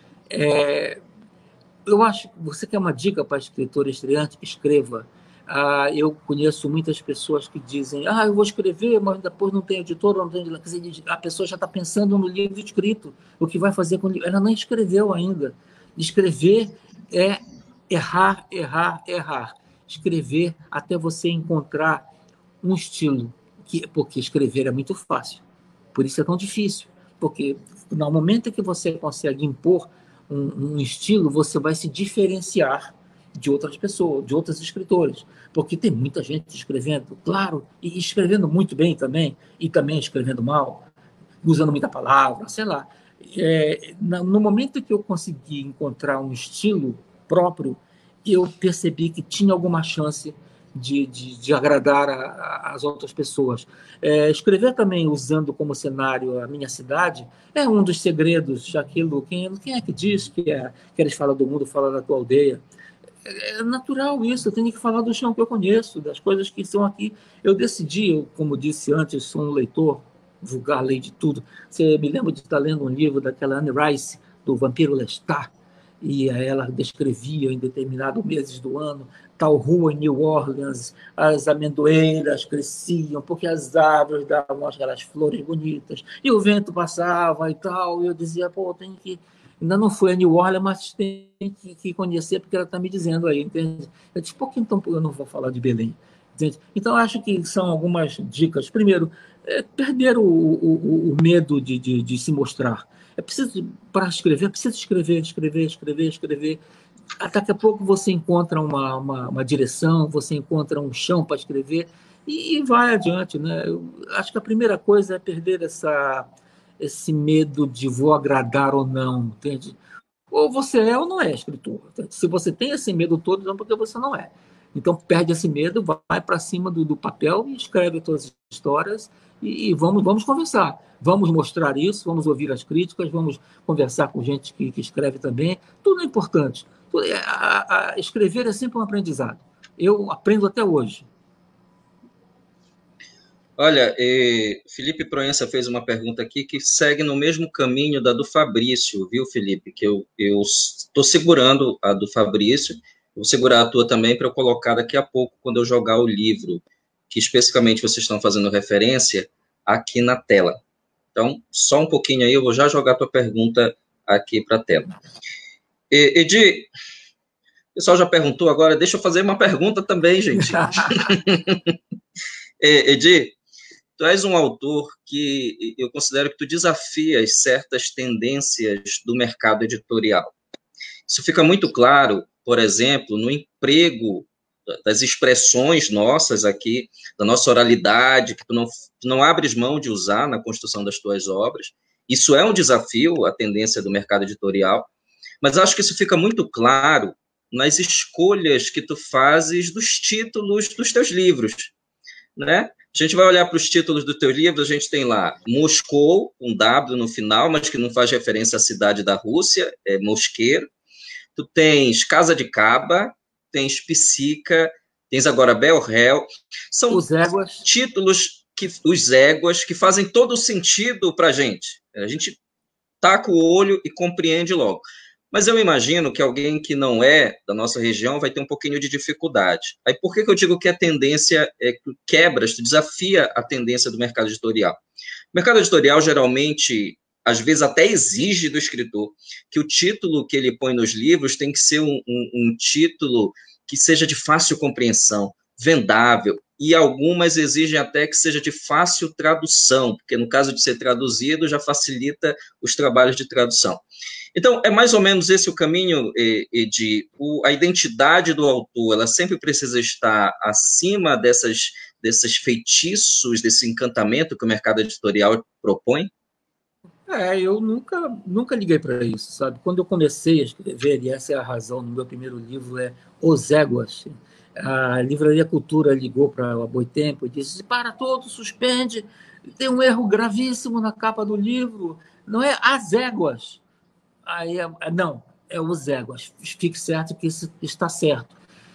Eu acho que você quer uma dica para escritor estreante? Escreva. Eu conheço muitas pessoas que dizem: eu vou escrever, mas depois não tem editor, não tem... Quer dizer, a pessoa já está pensando no livro escrito, o que vai fazer com o livro. Ela nem escreveu ainda. Escrever é errar, errar, errar. Escrever até você encontrar um estilo, porque escrever é muito fácil, por isso é tão difícil, porque no momento em que você consegue impor um estilo, você vai se diferenciar de outras pessoas, de outros escritores, porque tem muita gente escrevendo, claro, e escrevendo muito bem também, e também escrevendo mal, usando muita palavra, sei lá. No momento que eu consegui encontrar um estilo próprio, eu percebi que tinha alguma chance de agradar as outras pessoas. Escrever também usando como cenário a minha cidade é um dos segredos daquilo. Quem é que diz que queres falar do mundo, fala da tua aldeia? É natural isso, eu tenho que falar do chão que eu conheço, das coisas que estão aqui. Eu decidi, como disse antes, sou um leitor, vulgar, leio de tudo. Você me lembra de estar lendo um livro daquela Anne Rice, do Vampiro Lestat, e ela descrevia em determinados meses do ano tal rua em New Orleans, as amendoeiras cresciam porque as árvores davam aquelas flores bonitas, e o vento passava e tal, e eu dizia, pô, tem que... Ainda não fui a New Orleans, mas tem que conhecer, porque ela está me dizendo aí, entende? Eu disse, por que então eu não vou falar de Belém? Entende? Então, acho que são algumas dicas. Primeiro, perder o medo de se mostrar. Para escrever, é preciso escrever. Daqui a pouco você encontra uma direção, você encontra um chão para escrever e vai adiante, né? Eu acho que a primeira coisa é perder esse medo de vou agradar ou não, entende? Ou você é ou não é escritor. Se você tem esse medo todo, então porque você não é. Então perde esse medo, vai para cima do papel e escreve as suas histórias e vamos conversar. Vamos mostrar isso, vamos ouvir as críticas, vamos conversar com gente que escreve também. Tudo é importante. Escrever é sempre um aprendizado. Eu aprendo até hoje. Olha, Felipe Proença fez uma pergunta aqui que segue no mesmo caminho da do Fabrício, viu, Felipe? Que eu estou segurando a do Fabrício, vou segurar a tua também para eu colocar daqui a pouco, quando eu jogar o livro, que especificamente vocês estão fazendo referência, aqui na tela. Então, só um pouquinho aí, eu vou já jogar a tua pergunta aqui para a tela. Edi, o pessoal já perguntou agora, deixa eu fazer uma pergunta também, gente. Edi, tu és um autor que eu considero que tu desafias certas tendências do mercado editorial. Isso fica muito claro, por exemplo, no emprego das expressões nossas aqui, da nossa oralidade, que tu não abres mão de usar na construção das tuas obras. Isso é um desafio, a tendência do mercado editorial, mas acho que isso fica muito claro nas escolhas que tu fazes dos títulos dos teus livros, né? A gente vai olhar para os títulos do teu livro, a gente tem lá Moscou, um W no final, mas que não faz referência à cidade da Rússia, é Mosqueiro. Tu tens Casa de Caba, tens Psica, tens agora Bel Hel. São títulos, os éguas, que fazem todo o sentido para a gente. A gente taca o olho e compreende logo. Mas eu imagino que alguém que não é da nossa região vai ter um pouquinho de dificuldade. Aí por que eu digo que a tendência é que quebras, tu desafia a tendência do mercado editorial? O mercado editorial geralmente, às vezes até exige do escritor que o título que ele põe nos livros tem que ser um título que seja de fácil compreensão, vendável, e algumas exigem até que seja de fácil tradução, porque no caso de ser traduzido já facilita os trabalhos de tradução. Então, é mais ou menos esse o caminho a identidade do autor, ela sempre precisa estar acima desses feitiços, desse encantamento que o mercado editorial propõe? Eu nunca liguei para isso, sabe? Quando eu comecei a escrever, e essa é a razão, no meu primeiro livro é Os Éguas, a Livraria Cultura ligou para o Boitempo e disse, para tudo, suspende, tem um erro gravíssimo na capa do livro, não é As Éguas. Aí, não, é Os Éguas, fique certo que isso está certo.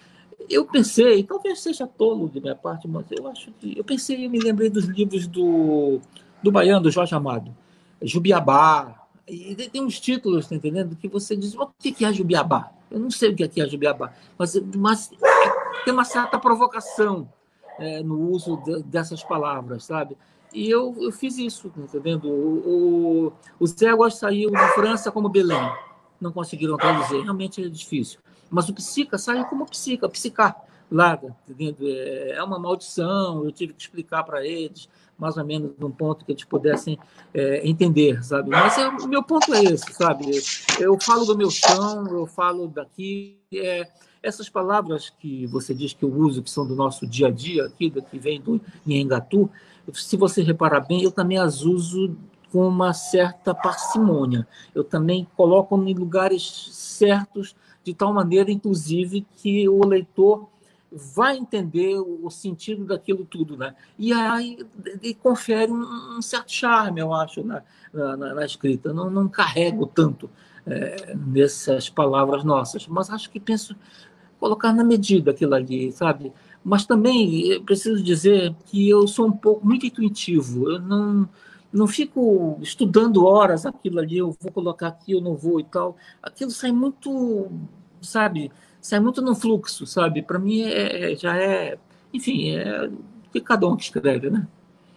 eu pensei, talvez seja tolo de minha parte, mas eu pensei, eu me lembrei dos livros do Baiano, do Jorge Amado, Jubiabá, e tem uns títulos, tá entendendo, que você diz, o que é Jubiabá? Eu não sei o que é Jubiabá, mas tem uma certa provocação no uso dessas palavras, sabe? E eu fiz isso, tá entendendo? O Zéguas saiu de França como Belém, não conseguiram traduzir, realmente é difícil. Mas o psica saiu como psica, psicar, lá, entendendo? É uma maldição, eu tive que explicar para eles, mais ou menos num ponto que eles pudessem entender, sabe? Mas o meu ponto é esse, sabe? Eu falo do meu chão, eu falo daqui, essas palavras que você diz que eu uso, que são do nosso dia a dia, aqui, que vem do Nhangatu, se você reparar bem, eu também as uso com uma certa parcimônia. Eu também coloco em lugares certos, de tal maneira, inclusive, que o leitor vai entender o sentido daquilo tudo, né? E aí confere um certo charme, eu acho, na escrita. Não carrego tanto nessas palavras nossas, mas acho que penso colocar na medida aquilo ali, sabe? Mas também preciso dizer que eu sou um pouco muito intuitivo. Eu não fico estudando horas aquilo ali, eu vou colocar aqui, eu não vou e tal. Aquilo sai muito, sabe? Sai muito no fluxo, sabe? Para mim já é, enfim, é que cada um que escreve, né?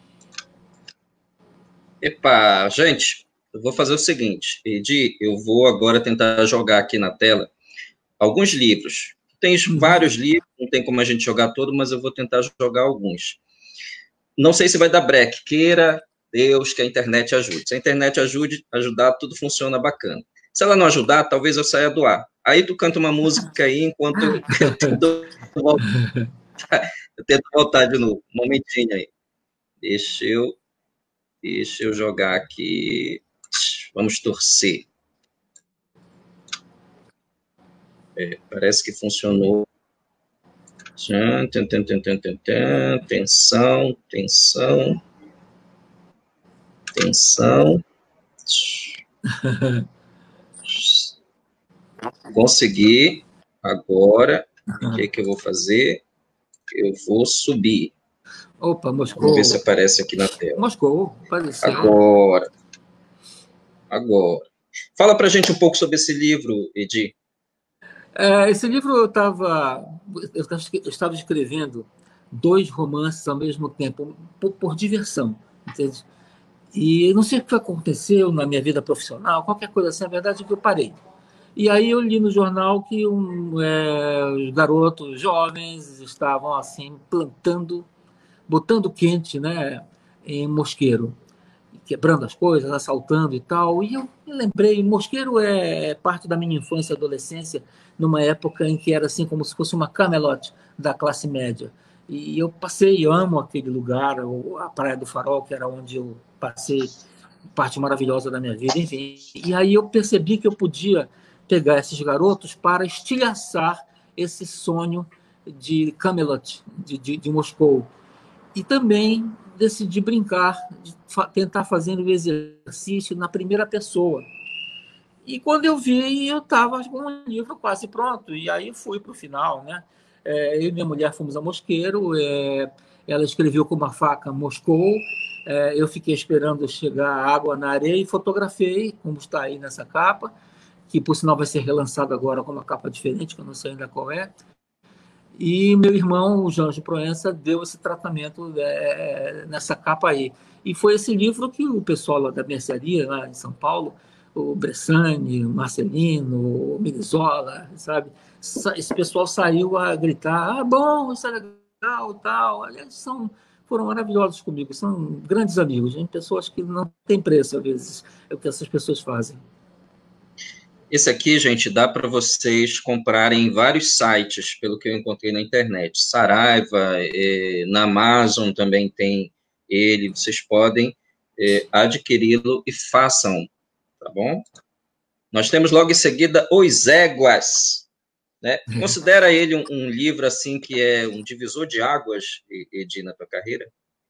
Epa, gente, eu vou fazer o seguinte, Edi, eu vou agora tentar jogar aqui na tela alguns livros. Tem vários livros, não tem como a gente jogar todo, mas eu vou tentar jogar alguns. Não sei se vai dar break, queira Deus que a internet ajude. Se a internet ajudar, tudo funciona bacana. Se ela não ajudar, talvez eu saia do ar. Aí tu canta uma música aí, enquanto eu tento voltar de novo. Um momentinho aí. Deixa eu jogar aqui. Vamos torcer. Parece que funcionou. Tensão, tensão, tensão. Consegui. Agora, o que eu vou fazer? Eu vou subir. Opa, Moscou. Vamos ver se aparece aqui na tela. Moscou, apareceu. Agora. Fala pra gente um pouco sobre esse livro, Edi. Esse livro eu estava escrevendo 2 romances ao mesmo tempo, por diversão, entende? E não sei o que aconteceu na minha vida profissional, qualquer coisa assim, a verdade é que eu parei. E aí eu li no jornal que os garotos jovens estavam assim plantando, botando quente, né, em Mosqueiro, quebrando as coisas, assaltando e tal. E eu me lembrei, Mosqueiro é parte da minha infância e adolescência, numa época em que era assim como se fosse uma Camelot da classe média. E eu passei, eu amo aquele lugar, a Praia do Farol, que era onde eu passei parte maravilhosa da minha vida, enfim. E aí eu percebi que eu podia pegar esses garotos para estilhaçar esse sonho de Camelot, de Moscou. E também decidi brincar, de tentar fazer o exercício na primeira pessoa. E quando eu vi, eu estava com um livro quase pronto. E aí fui para o final, né? Eu e minha mulher fomos a Mosqueiro. Ela escreveu com uma faca Moscou. Eu fiquei esperando chegar água na areia e fotografei, como está aí nessa capa, que por sinal vai ser relançado agora com uma capa diferente, que eu não sei ainda qual é. E meu irmão, o Janjo Proença, deu esse tratamento nessa capa aí. E foi esse livro que o pessoal lá da mercearia, lá em São Paulo, o Bressani, o Marcelino, o Minizola, sabe? Esse pessoal saiu a gritar, bom, isso é legal, tal. Aliás, foram maravilhosos comigo, são grandes amigos, hein? Pessoas que não têm preço, às vezes, é o que essas pessoas fazem. Esse aqui, gente, dá para vocês comprarem em vários sites, pelo que eu encontrei na internet. Saraiva, na Amazon também tem ele. Vocês podem adquiri-lo e façam, tá bom? Nós temos logo em seguida Os Éguas, né? Considera ele um livro assim que é um divisor de águas, Edi, na tua carreira?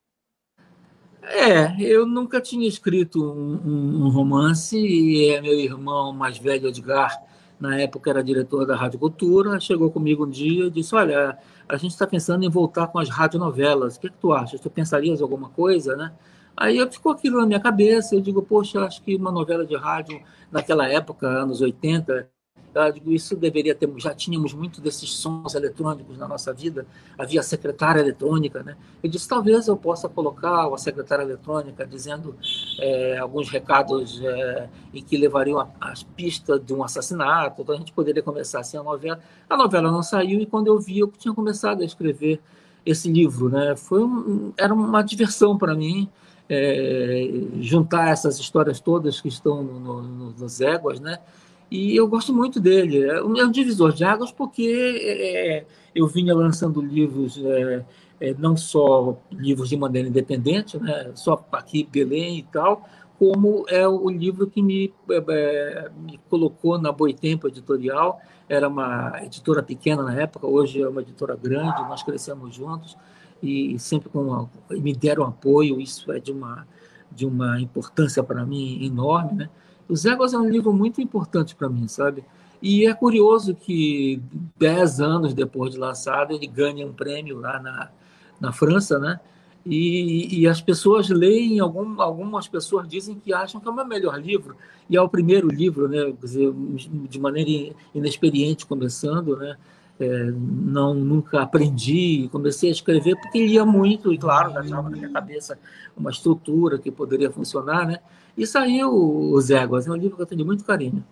Eu nunca tinha escrito um romance e meu irmão mais velho, Edgar, na época era diretor da Rádio Cultura, chegou comigo um dia e disse, olha, a gente está pensando em voltar com as radionovelas, o que tu achas? Tu pensarias alguma coisa, né? Aí ficou aquilo na minha cabeça, eu digo, poxa, eu acho que uma novela de rádio, naquela época, anos 80, eu digo, isso deveria ter, já tínhamos muito desses sons eletrônicos na nossa vida, havia a secretária eletrônica, né? Eu disse, talvez eu possa colocar a secretária eletrônica dizendo alguns recados e que levariam às pistas de um assassinato, então a gente poderia começar assim a novela. A novela não saiu e quando eu vi, eu tinha começado a escrever esse livro, né? Era uma diversão para mim, juntar essas histórias todas que estão nos Éguas, né? E eu gosto muito dele. É um divisor de águas porque eu vinha lançando livros, não só livros de maneira independente, né, só aqui Belém e tal, como é o livro que me colocou na Boitempo Editorial. Era uma editora pequena na época, hoje é uma editora grande, nós crescemos juntos e sempre me deram apoio, isso é de uma importância para mim enorme, né? Os Éguas é um livro muito importante para mim, sabe? E é curioso que 10 anos depois de lançado ele ganha um prêmio lá na França, né? E as pessoas leem, algumas pessoas dizem que acham que é o meu melhor livro, e é o primeiro livro, né? Quer dizer, de maneira inexperiente começando, né? Nunca aprendi, comecei a escrever porque lia muito e, claro, já estava na minha cabeça uma estrutura que poderia funcionar, né? E saiu Os Éguas, é um livro que eu tenho muito carinho.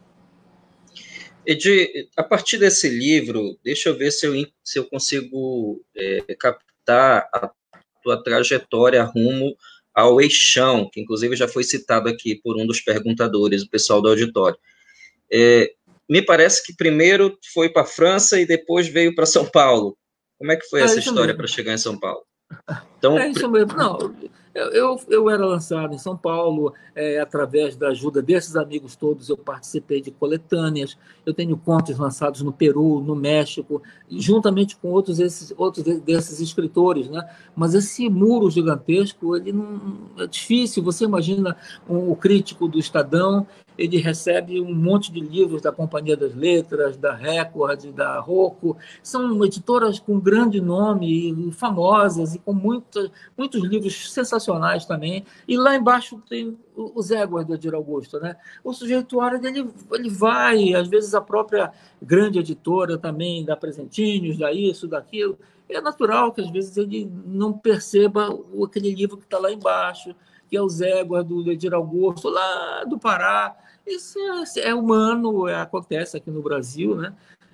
Edi, a partir desse livro, deixa eu ver se eu consigo captar a tua trajetória rumo ao Eixão, que inclusive já foi citado aqui por um dos perguntadores, o pessoal do auditório. Me parece que primeiro foi para a França e depois veio para São Paulo. Como é que foi essa história para chegar em São Paulo? Então, é isso mesmo. Não, eu era lançado em São Paulo, através da ajuda desses amigos todos, eu participei de coletâneas, eu tenho contos lançados no Peru, no México, juntamente com outros desses escritores, né? Mas esse muro gigantesco, ele não é difícil. Você imagina o crítico do Estadão, ele recebe um monte de livros da Companhia das Letras, da Record, da Rocco, são editoras com grande nome, famosas e com muitos livros sensacionais também. E lá embaixo tem os Éguas do Edir Augusto, né? O sujeito hora ele vai, às vezes a própria grande editora também dá presentinhos, dá isso, daquilo. É natural que às vezes ele não perceba aquele livro que está lá embaixo, que é os Éguas do Edir Augusto, lá do Pará. Isso é humano, acontece aqui no Brasil, né?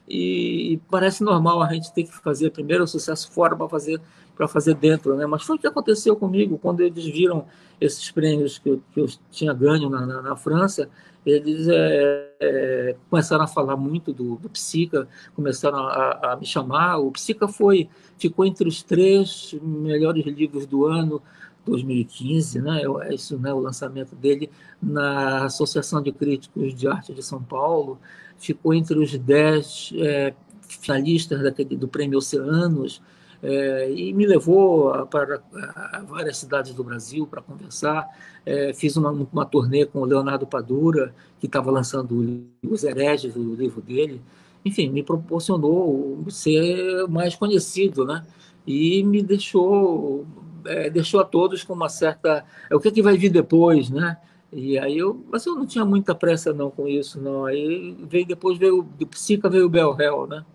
E parece normal a gente ter que fazer primeiro o sucesso fora para fazer dentro, né? Mas foi o que aconteceu comigo quando eles viram esses prêmios que eu tinha ganho na França. Eles começaram a falar muito do Psica, começaram a me chamar. O Psica ficou entre os 3 melhores livros do ano 2015, né? Isso, né? O lançamento dele na Associação de Críticos de Arte de São Paulo, ficou entre os 10 finalistas do Prêmio Oceanos, e me levou para várias cidades do Brasil para conversar. Fiz uma turnê com o Leonardo Padura, que estava lançando Os Hereges, o livro dele. Enfim, me proporcionou ser mais conhecido, né? E me deixou a todos com uma certa... o que vai vir depois, né? E aí mas eu não tinha muita pressa não com isso, não. Aí depois veio do Psica, veio o Bel Hell, né?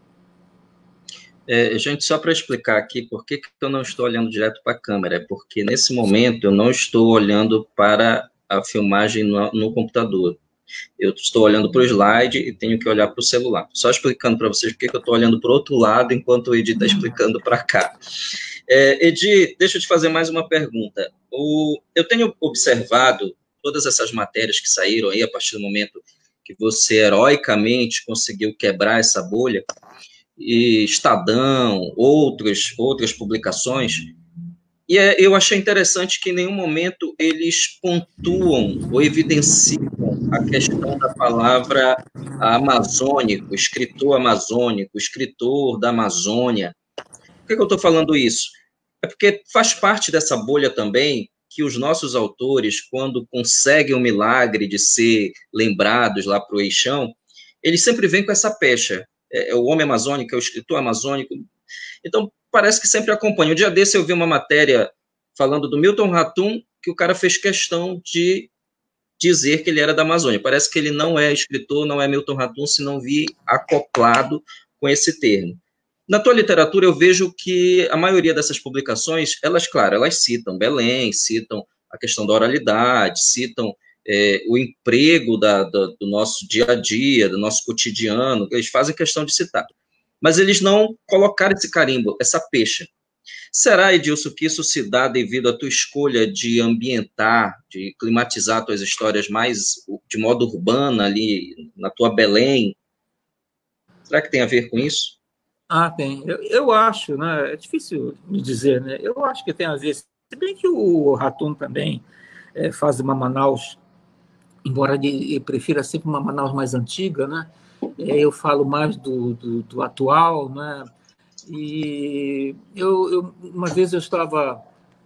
Gente, só para explicar aqui por que eu não estou olhando direto para a câmera, é porque nesse momento eu não estou olhando para a filmagem no computador. Eu estou olhando para o slide e tenho que olhar para o celular. Só explicando para vocês por que eu estou olhando para o outro lado enquanto o Edi está explicando para cá. Edi, deixa eu te fazer mais uma pergunta. Eu tenho observado todas essas matérias que saíram aí a partir do momento que você heroicamente conseguiu quebrar essa bolha, e Estadão, outras publicações, e eu achei interessante que em nenhum momento eles pontuam ou evidenciam a questão da palavra amazônico, escritor amazônico, escritor da Amazônia. Por que eu estou falando isso? É porque faz parte dessa bolha também que os nossos autores, quando conseguem o milagre de ser lembrados lá para o Eixão, ele sempre vem com essa pecha. É o homem amazônico, é o escritor amazônico. Então, parece que sempre acompanha. Um dia desse eu vi uma matéria falando do Milton Ratum, que o cara fez questão de dizer que ele era da Amazônia. Parece que ele não é escritor, não é Milton Ratum, se não vi acoplado com esse termo. Na tua literatura, eu vejo que a maioria dessas publicações, elas, claro, elas citam Belém, citam a questão da oralidade, citam o emprego do nosso dia a dia, do nosso cotidiano, eles fazem questão de citar. Mas eles não colocaram esse carimbo, essa pecha. Será, Edilson, que isso se dá devido à tua escolha de ambientar, de climatizar tuas histórias mais de modo urbano ali, na tua Belém? Será que tem a ver com isso? Tem. Eu acho, né? É difícil me dizer, né? Eu acho que tem a ver. Se bem que o Ratum também faz uma Manaus, embora ele prefira sempre uma Manaus mais antiga, né? Eu falo mais do atual, né? E uma vez eu estava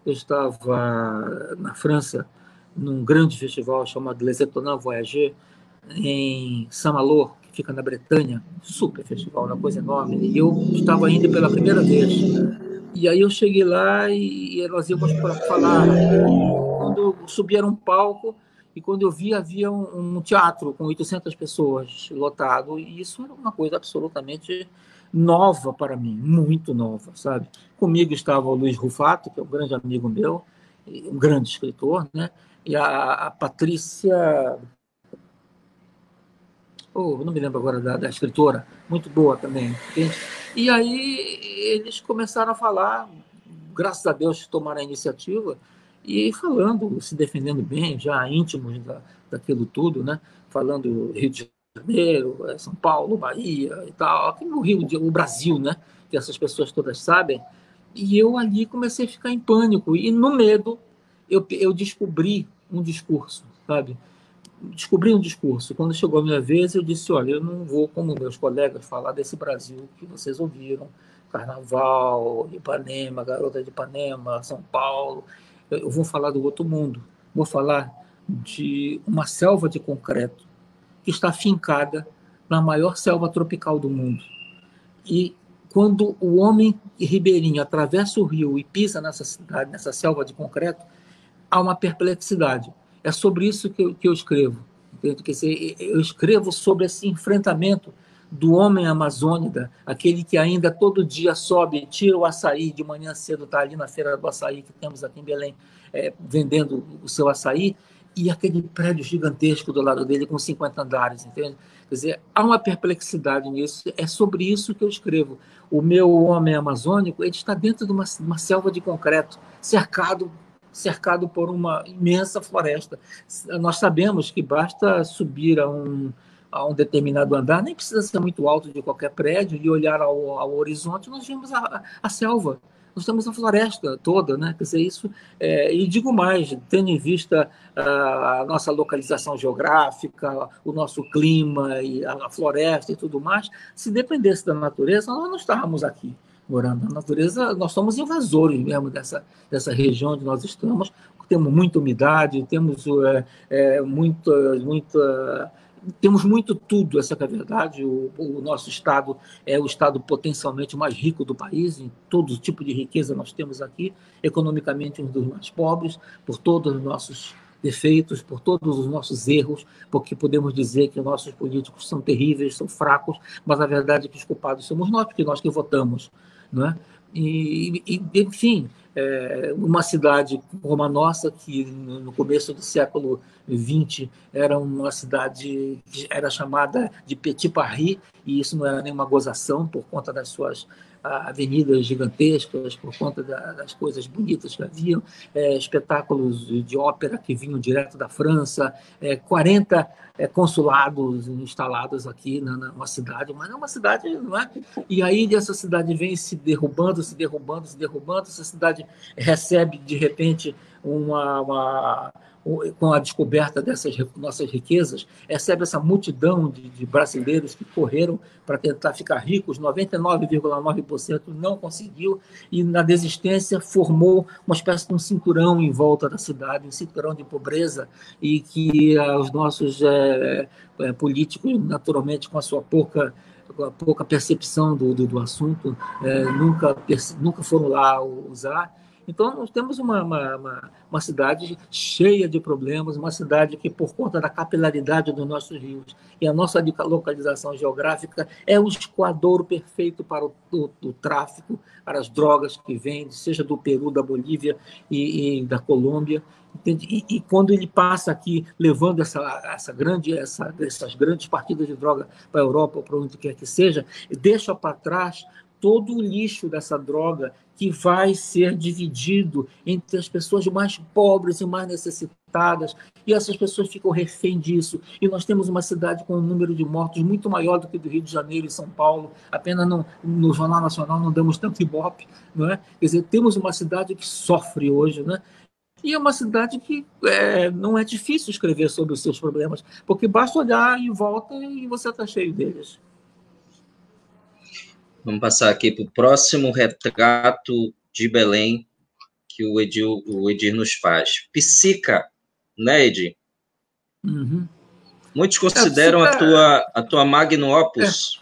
na França, num grande festival chamado Les Étonnants Voyageurs, em Saint-Malo, que fica na Bretanha, super festival, uma coisa enorme, e eu estava indo pela primeira vez. E aí eu cheguei lá e nós íamos para falar. Quando eu subi era um palco, e quando eu vi, havia um teatro com 800 pessoas lotado, e isso era uma coisa absolutamente nova para mim, muito nova, sabe? Comigo estava o Luiz Rufato, que é um grande amigo meu, um grande escritor, né? E a Patrícia... não me lembro agora da escritora, muito boa também. Entende? E aí eles começaram a falar, graças a Deus tomaram a iniciativa, e falando, se defendendo bem, já íntimos daquilo tudo, né? Falando Rio de Janeiro, São Paulo, Bahia e tal, aqui no Rio, o Brasil, né? Que essas pessoas todas sabem. E eu ali comecei a ficar em pânico, e no medo eu descobri um discurso, sabe? Descobri um discurso. Quando chegou a minha vez, eu disse, olha, eu não vou, como meus colegas, falar desse Brasil que vocês ouviram, Carnaval, Ipanema, Garota de Ipanema, São Paulo. Eu vou falar do outro mundo. Vou falar de uma selva de concreto que está fincada na maior selva tropical do mundo. E quando o homem ribeirinho atravessa o rio e pisa nessa cidade, nessa selva de concreto, há uma perplexidade. É sobre isso que eu escrevo. Eu escrevo sobre esse enfrentamento do homem amazônida, aquele que ainda todo dia sobe, tira o açaí, de manhã cedo está ali na feira do açaí que temos aqui em Belém, vendendo o seu açaí, e aquele prédio gigantesco do lado dele com 50 andares, entende? Quer dizer, há uma perplexidade nisso, é sobre isso que eu escrevo. O meu homem amazônico, ele está dentro de uma selva de concreto, cercado por uma imensa floresta. Nós sabemos que basta subir a um determinado andar, nem precisa ser muito alto de qualquer prédio, e olhar ao horizonte, nós vemos a selva, nós temos a floresta toda, né? Quer dizer, isso, e digo mais, tendo em vista a nossa localização geográfica, o nosso clima, e a floresta e tudo mais, se dependesse da natureza, nós não estávamos aqui morando. Na natureza, nós somos invasores mesmo dessa região onde nós estamos, temos muita umidade, temos temos muito tudo, essa é a verdade. O nosso estado é o estado potencialmente mais rico do país, em todo tipo de riqueza nós temos aqui, economicamente um dos mais pobres, por todos os nossos defeitos, por todos os nossos erros, porque podemos dizer que nossos políticos são terríveis, são fracos, mas a verdade é que os culpados somos nós, porque nós que votamos, não é? Enfim, uma cidade como a nossa, que no começo do século XX era uma cidade que era chamada de Petit Paris, e isso não era nenhuma gozação por conta das suas avenidas gigantescas, por conta das coisas bonitas que haviam, espetáculos de ópera que vinham direto da França, 40 consulados instalados aqui numa cidade, mas é uma cidade, não é? E aí essa cidade vem se derrubando, essa cidade recebe, de repente, com a descoberta dessas nossas riquezas, recebe essa multidão de brasileiros que correram para tentar ficar ricos, 99,9% não conseguiu, e na desistência formou uma espécie de um cinturão em volta da cidade, um cinturão de pobreza, e que os nossos políticos, naturalmente, com a sua pouca percepção do assunto, nunca foram lá usar. Então, nós temos uma cidade cheia de problemas, uma cidade que, por conta da capilaridade dos nossos rios e a nossa localização geográfica, é um escoadouro perfeito para o tráfico, para as drogas que vêm, seja do Peru, da Bolívia e da Colômbia. E quando ele passa aqui, levando essas grandes partidas de droga para a Europa ou para onde quer que seja, deixa para trás todo o lixo dessa droga que vai ser dividido entre as pessoas mais pobres e mais necessitadas, e essas pessoas ficam refém disso. E nós temos uma cidade com um número de mortos muito maior do que do Rio de Janeiro e São Paulo, apenas no Jornal Nacional não damos tanto ibope, não é? Quer dizer, temos uma cidade que sofre hoje, né? E é uma cidade que não é difícil escrever sobre os seus problemas, porque basta olhar em volta e você está cheio deles. Vamos passar aqui para o próximo retrato de Belém que o Edir nos faz. Psica, né, Edir? Uhum. Muitos consideram a tua magnum opus.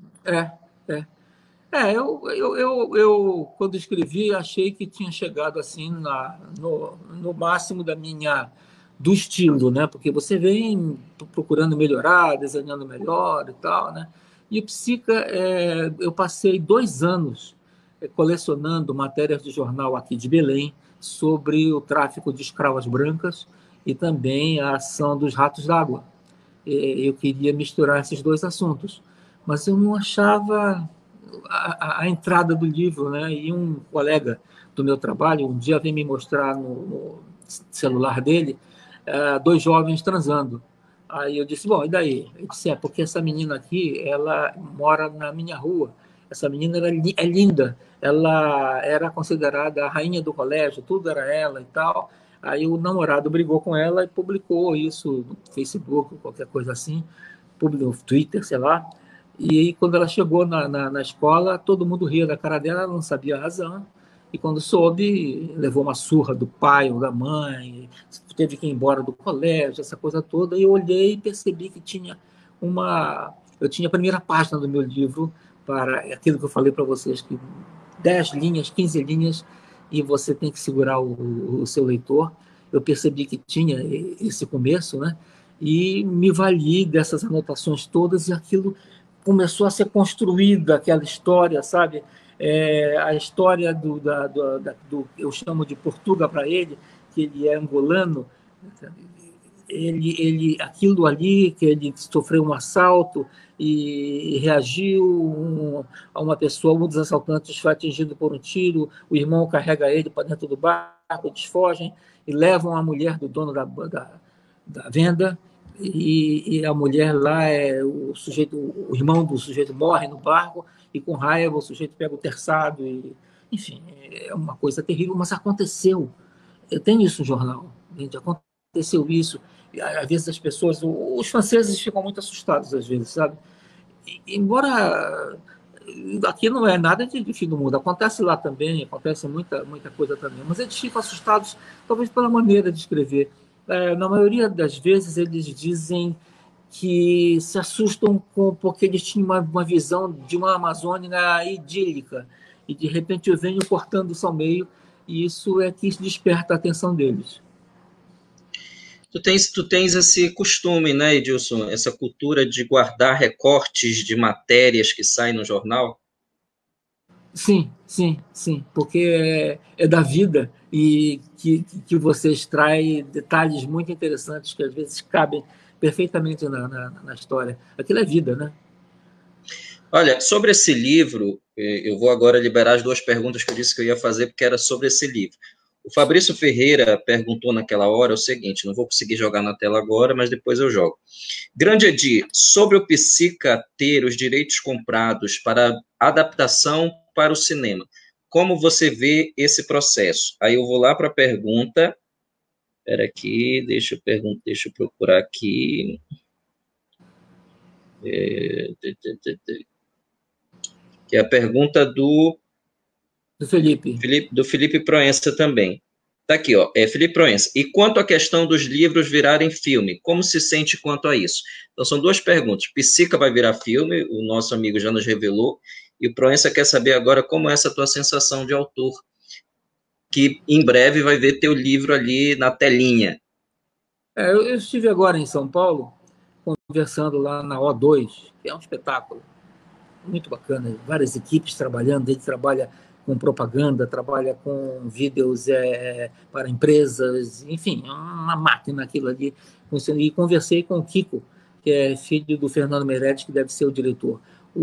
Eu, quando escrevi, achei que tinha chegado assim no máximo do estilo, né? Porque você vem procurando melhorar, desenhando melhor e tal, né? E o Psica, eu passei 2 anos colecionando matérias de jornal aqui de Belém sobre o tráfico de escravas brancas e também a ação dos ratos d'água. Eu queria misturar esses 2 assuntos, mas eu não achava a entrada do livro, né? E um colega do meu trabalho um dia veio me mostrar no celular dele 2 jovens transando. Aí eu disse, bom, e daí? Ele disse, porque essa menina aqui, ela mora na minha rua. Essa menina é linda, ela era considerada a rainha do colégio, tudo era ela e tal. Aí o namorado brigou com ela e publicou isso no Facebook, qualquer coisa assim, publicou no Twitter, sei lá. E aí, quando ela chegou na escola, todo mundo ria da cara dela, ela não sabia a razão. E quando soube, levou uma surra do pai ou da mãe, teve que ir embora do colégio, essa coisa toda. E eu olhei e percebi que eu tinha a primeira página do meu livro para aquilo que eu falei para vocês, que 10 linhas, 15 linhas, e você tem que segurar o seu leitor. Eu percebi que tinha esse começo, né? E me vali dessas anotações todas, e aquilo começou a ser construída, aquela história, sabe? A história do eu chamo de Portuga para ele, que ele é angolano, aquilo ali, que ele sofreu um assalto e reagiu a uma pessoa, um dos assaltantes foi atingido por um tiro, o irmão carrega ele para dentro do barco, eles fogem e levam a mulher do dono da venda, e a mulher lá, o irmão do sujeito morre no barco, e com raiva o sujeito pega o terçado, enfim, é uma coisa terrível, mas aconteceu. Eu tenho isso no jornal, gente, aconteceu isso. Às vezes as pessoas, os franceses ficam muito assustados às vezes, sabe? Embora aqui não é nada de fim do mundo, acontece lá também, acontece muita coisa também, mas eles ficam assustados talvez pela maneira de escrever. Na maioria das vezes eles dizem que se assustam porque eles tinham uma visão de uma Amazônia idílica, e de repente eu venho cortando-se ao meio, e isso é que desperta a atenção deles. Tu tens esse costume, né, Edilson, essa cultura de guardar recortes de matérias que saem no jornal? Sim, porque é da vida, e que você extrai detalhes muito interessantes que às vezes cabem perfeitamente na história. Aquilo é vida, né? Olha, sobre esse livro, eu vou agora liberar as 2 perguntas que eu disse que eu ia fazer, porque era sobre esse livro. O Fabrício Ferreira perguntou naquela hora o seguinte, não vou conseguir jogar na tela agora, mas depois eu jogo. Grande Edir, sobre o Psica ter os direitos comprados para adaptação para o cinema, como você vê esse processo? Aí eu vou lá para a pergunta. Espera aqui, deixa eu procurar aqui. Que é a pergunta do Felipe. Do Felipe Proença também. Está aqui, ó, Felipe Proença. E quanto à questão dos livros virarem filme, como se sente quanto a isso? Então, são duas perguntas. Psica vai virar filme, o nosso amigo já nos revelou, e o Proença quer saber agora como é essa tua sensação de autor, que em breve vai ver teu livro ali na telinha. Eu estive agora em São Paulo, conversando lá na O2, que é um espetáculo muito bacana, várias equipes trabalhando, ele trabalha com propaganda, trabalha com vídeos para empresas, enfim, é uma máquina aquilo ali. E conversei com o Kiko, que é filho do Fernando Meirelles, que deve ser o diretor.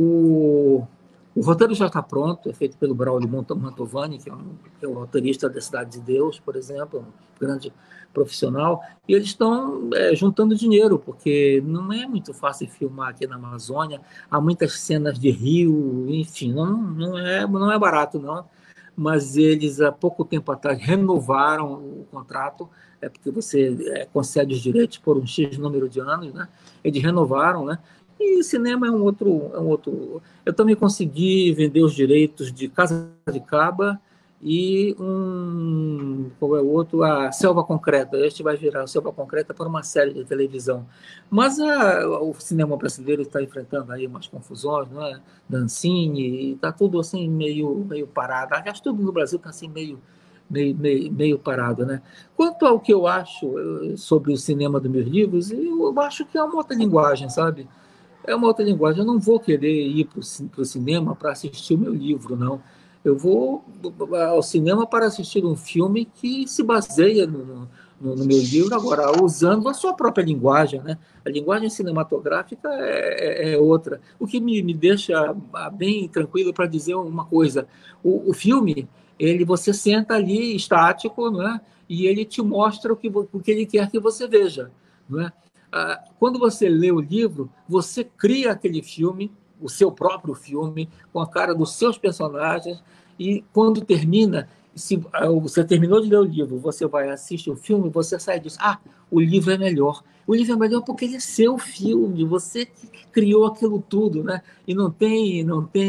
O roteiro já está pronto, é feito pelo Braulio Mantovani, que é o roteirista da Cidade de Deus, por exemplo, um grande profissional, e eles estão juntando dinheiro, porque não é muito fácil filmar aqui na Amazônia, há muitas cenas de rio, enfim, não é barato, não, mas eles, há pouco tempo atrás, renovaram o contrato, porque você concede os direitos por um X número de anos, né? Eles renovaram, né? E cinema é um outro. Eu também consegui vender os direitos de Casa de Caba e qual é o outro? A Selva Concreta. Este vai virar a Selva Concreta para uma série de televisão. Mas o cinema brasileiro está enfrentando aí umas confusões, não é? Dancine, está tudo assim meio parado. Aliás, tudo no Brasil está assim meio parado, né? Quanto ao que eu acho sobre o cinema dos meus livros, eu acho que é uma outra linguagem, sabe? É uma outra linguagem. Eu não vou querer ir para o cinema para assistir o meu livro, não. Eu vou ao cinema para assistir um filme que se baseia no meu livro, agora, usando a sua própria linguagem, né? A linguagem cinematográfica é outra. O que me deixa bem tranquilo para dizer uma coisa: o filme, você senta ali estático, não é? E ele te mostra o que ele quer que você veja, não é? Quando você lê o livro, você cria aquele filme, o seu próprio filme, com a cara dos seus personagens, e quando termina, se você terminou de ler o livro, você vai assistir o filme, você sai e diz, o livro é melhor. O livro é melhor porque ele é seu filme, você criou aquilo tudo, né? E não tem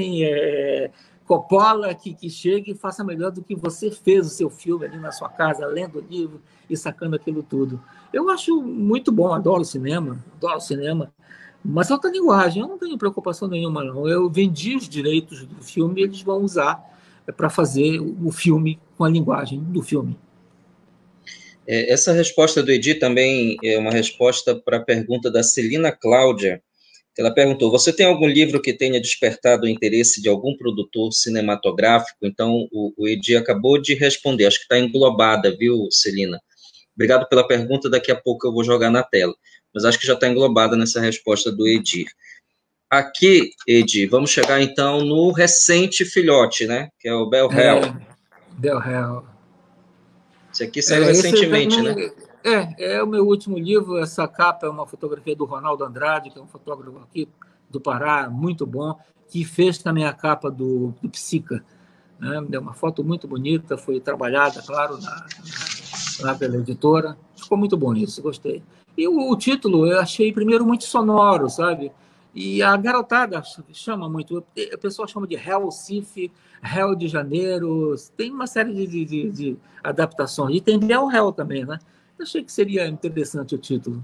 Coppola que chegue e faça melhor do que você fez o seu filme ali na sua casa, lendo o livro e sacando aquilo tudo. Eu acho muito bom, adoro cinema, mas é outra linguagem, eu não tenho preocupação nenhuma, não. Eu vendi os direitos do filme e eles vão usar para fazer o filme com a linguagem do filme. Essa resposta do Edi também é uma resposta para a pergunta da Celina Cláudia. Ela perguntou, você tem algum livro que tenha despertado o interesse de algum produtor cinematográfico? Então, o Edi acabou de responder, acho que está englobada, viu, Celina? Obrigado pela pergunta, daqui a pouco eu vou jogar na tela. Mas acho que já está englobada nessa resposta do Edir. Aqui, Edir, vamos chegar então no recente filhote, né? Que é o Bel Hell. Bel Hell. Esse aqui saiu recentemente, também, né? É o meu último livro. Essa capa é uma fotografia do Ronaldo Andrade, que é um fotógrafo aqui do Pará, muito bom, que fez também a capa do Psica. Né? É uma foto muito bonita, foi trabalhada, claro, pela editora. Ficou muito bom isso, gostei. E o título eu achei, primeiro, muito sonoro, sabe? E a garotada chama muito, o pessoal chama de Hell Cif, Hell de Janeiro, tem uma série de adaptações. E tem Bel Hell também, né? Eu achei que seria interessante o título.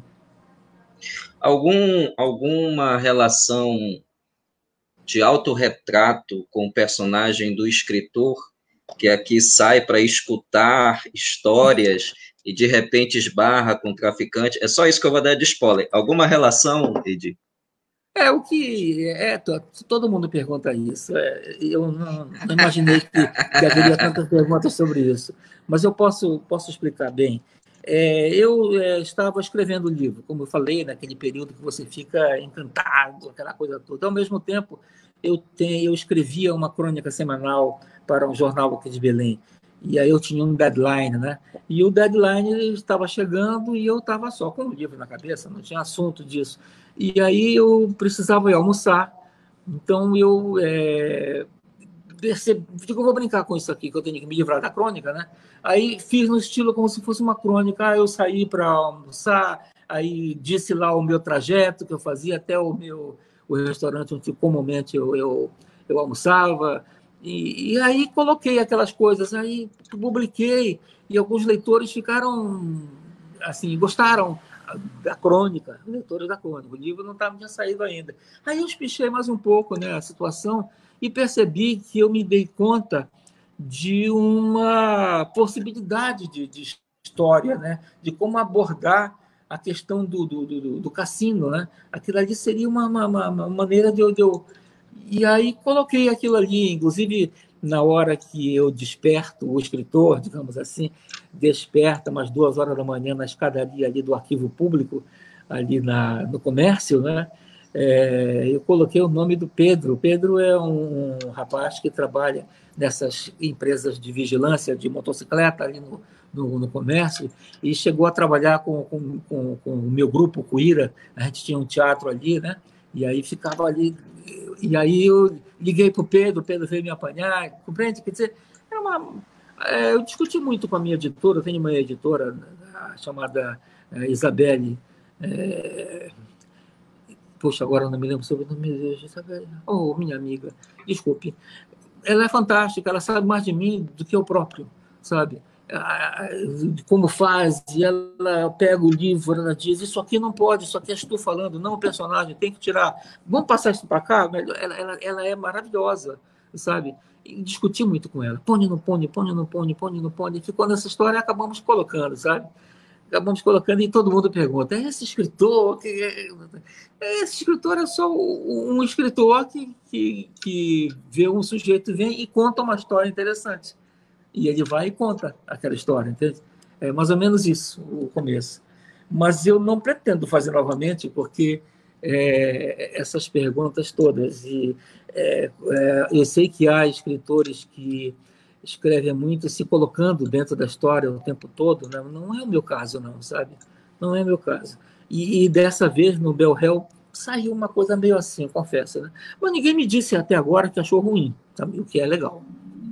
Alguma relação de autorretrato com o personagem do escritor, que aqui sai para escutar histórias e de repente esbarra com o traficante? É só isso que eu vou dar de spoiler. Alguma relação, Edi? O que todo mundo pergunta isso. Eu não imaginei que haveria tantas perguntas sobre isso, mas eu posso explicar bem. Eu estava escrevendo o livro, como eu falei, naquele período que você fica encantado, aquela coisa toda. Ao mesmo tempo, eu escrevia uma crônica semanal para um jornal aqui de Belém. E aí eu tinha um deadline, né? E o deadline estava chegando e eu estava só com o livro na cabeça, não tinha assunto disso. E aí eu precisava ir almoçar, então eu digo, eu vou brincar com isso aqui, que eu tenho que me livrar da crônica, né? Aí fiz no estilo como se fosse uma crônica. Eu saí para almoçar, aí disse lá o meu trajeto que eu fazia até o restaurante onde comumente eu almoçava, e aí coloquei aquelas coisas, aí publiquei, e alguns leitores ficaram, assim, gostaram da crônica, leitores da crônica, o livro não tinha saído ainda. Aí eu espichei mais um pouco, né, a situação, e percebi que eu me dei conta de uma possibilidade de história, né, de como abordar a questão do cassino, né? Aquilo ali seria uma maneira de eu. E aí coloquei aquilo ali, inclusive na hora que eu desperto, o escritor, digamos assim, desperta umas 2 horas da manhã na escadaria ali do arquivo público, ali no comércio, né? Eu coloquei o nome do Pedro. O Pedro é um rapaz que trabalha nessas empresas de vigilância de motocicleta ali no comércio, e chegou a trabalhar com o meu grupo, com o Ira. A gente tinha um teatro ali, né? E aí ficava ali. E aí eu liguei para o Pedro veio me apanhar, compreende? Quer dizer, eu discuti muito com a minha editora, eu tenho uma editora chamada Isabelle. Poxa, agora eu não me lembro sobre o nome dela, Isabelle. Oh, minha amiga, desculpe. Ela é fantástica, ela sabe mais de mim do que eu próprio, sabe? Como faz, e ela pega o livro, ela diz, isso aqui não pode, isso aqui és tu falando, não o personagem, tem que tirar. Vamos passar isso para cá? Ela é maravilhosa, sabe? E discuti muito com ela. Põe, não põe, põe, não põe, põe, não põe. Ficou nessa história e acabamos colocando, sabe? Acabamos colocando e todo mundo pergunta, esse escritor... Esse escritor é só um escritor que vê um sujeito, vem e conta uma história interessante. E ele vai e conta aquela história, entende? É mais ou menos isso, o começo. Mas eu não pretendo fazer novamente, porque essas perguntas todas. Eu sei que há escritores que escrevem muito se colocando dentro da história o tempo todo, né? Não é o meu caso, não, sabe? Não é o meu caso. E dessa vez, no Bel Hell, saiu uma coisa meio assim, confesso, né? Mas ninguém me disse até agora que achou ruim, sabe? O que é legal.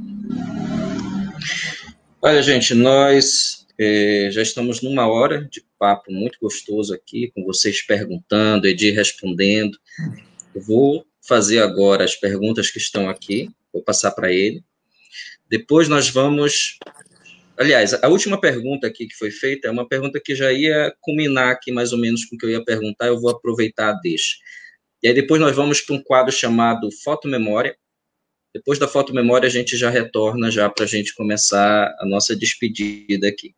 Olha, gente, nós já estamos numa hora de papo muito gostoso aqui, com vocês perguntando, Edir respondendo. Eu vou fazer agora as perguntas que estão aqui, vou passar para ele. Depois nós vamos... Aliás, a última pergunta aqui que foi feita é uma pergunta que já ia culminar aqui mais ou menos com o que eu ia perguntar, eu vou aproveitar a deixa. E aí depois nós vamos para um quadro chamado Foto Memória. Depois da Foto Memória a gente já retorna já para a gente começar a nossa despedida aqui.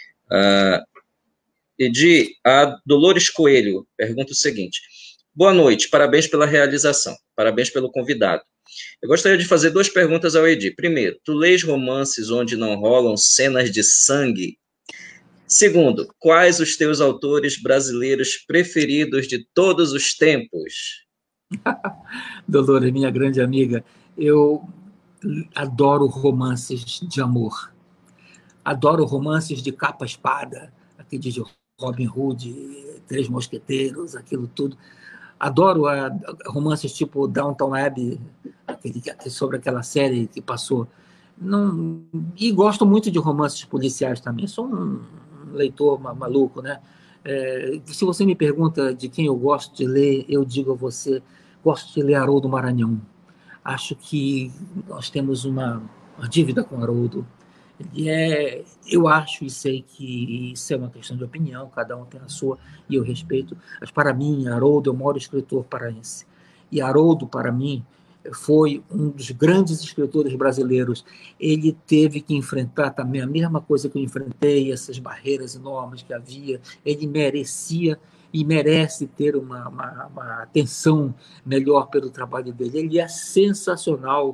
Edir, a Dolores Coelho pergunta o seguinte: boa noite, parabéns pela realização, parabéns pelo convidado. Eu gostaria de fazer 2 perguntas ao Edir. Primeiro, tu lês romances onde não rolam cenas de sangue? Segundo, quais os teus autores brasileiros preferidos de todos os tempos? Dolores, minha grande amiga, eu adoro romances de amor. Adoro romances de capa-espada, aquele de Robin Hood, Três Mosqueteiros, aquilo tudo. Adoro romances tipo Downton Abbey, sobre aquela série que passou. Não, e gosto muito de romances policiais também. Sou um leitor maluco, né? Se você me pergunta de quem eu gosto de ler, eu digo a você, gosto de ler Haroldo Maranhão. Acho que nós temos uma dívida com Haroldo. Eu acho e sei que isso é uma questão de opinião, cada um tem a sua, e eu respeito, mas para mim, Haroldo é o maior escritor paraense. E Haroldo, para mim, foi um dos grandes escritores brasileiros. Ele teve que enfrentar também a mesma coisa que eu enfrentei, essas barreiras enormes que havia. Ele merecia e merece ter uma atenção melhor pelo trabalho dele. Ele é sensacional,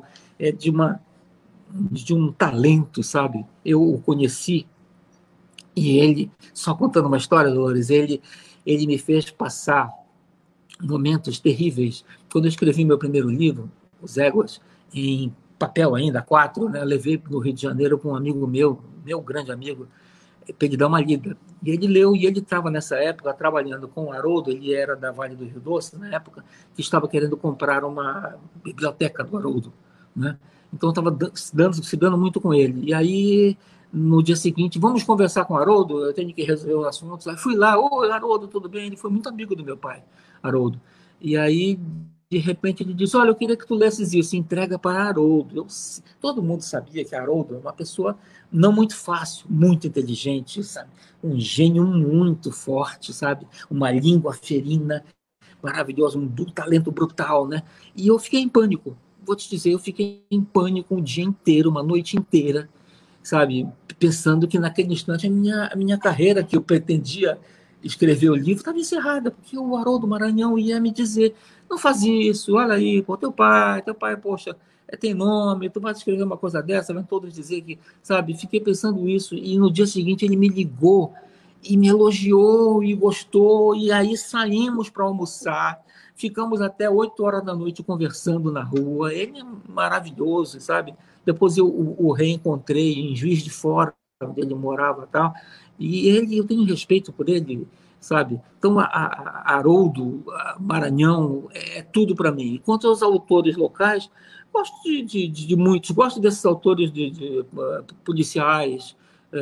de um talento, sabe? Eu o conheci e ele, só contando uma história, Dolores, ele me fez passar momentos terríveis. Quando eu escrevi meu primeiro livro, Os Éguas, em papel ainda, 4, né? Levei no Rio de Janeiro com um amigo meu grande amigo, para ele dar uma lida. E ele leu, e ele estava nessa época trabalhando com o Haroldo, ele era da Vale do Rio Doce, na época, que estava querendo comprar uma biblioteca do Haroldo, né? Então, estava se dando muito com ele. E aí, no dia seguinte, vamos conversar com o Haroldo, eu tenho que resolver os assuntos. Aí fui lá, oi, Haroldo, tudo bem? Ele foi muito amigo do meu pai, Haroldo. E aí, de repente, ele disse, olha, eu queria que tu lesses isso, entrega para Haroldo. Todo mundo sabia que Haroldo é uma pessoa não muito fácil, muito inteligente, sabe? Um gênio muito forte, sabe? Uma língua ferina maravilhosa, um talento brutal, né? E eu fiquei em pânico. Vou te dizer, eu fiquei em pânico um dia inteiro, uma noite inteira, sabe? Pensando que naquele instante a minha carreira, que eu pretendia escrever o livro, estava encerrada, porque o Haroldo Maranhão ia me dizer: não faz isso, olha aí, pô, teu pai, poxa, tem nome, tu vai escrever uma coisa dessa, vão todos dizer que, sabe? Fiquei pensando isso, e no dia seguinte ele me ligou e me elogiou e gostou, e aí saímos para almoçar. Ficamos até 8 horas da noite conversando na rua. Ele é maravilhoso, sabe? Depois eu o reencontrei em Juiz de Fora, onde ele morava e tal. E ele, eu tenho respeito por ele, sabe? Então, Haroldo, Maranhão, é tudo para mim. Quanto aos autores locais, gosto de muitos. Gosto desses autores de policiais.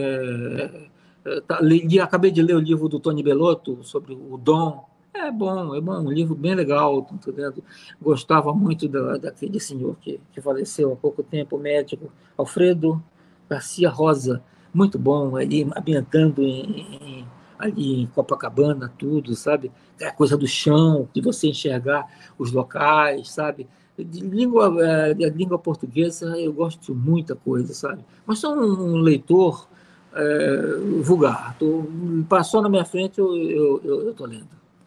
Acabei de ler o livro do Tony Bellotto sobre o Dom. É bom, um livro bem legal, tá entendendo? Gostava muito daquele senhor que faleceu há pouco tempo, o médico Alfredo Garcia Rosa, muito bom, ali ambientando ali em Copacabana, tudo, sabe? A coisa do chão, de você enxergar os locais, sabe? De língua portuguesa eu gosto de muita coisa, sabe? Mas sou um leitor vulgar. Passou na minha frente, eu estou lendo.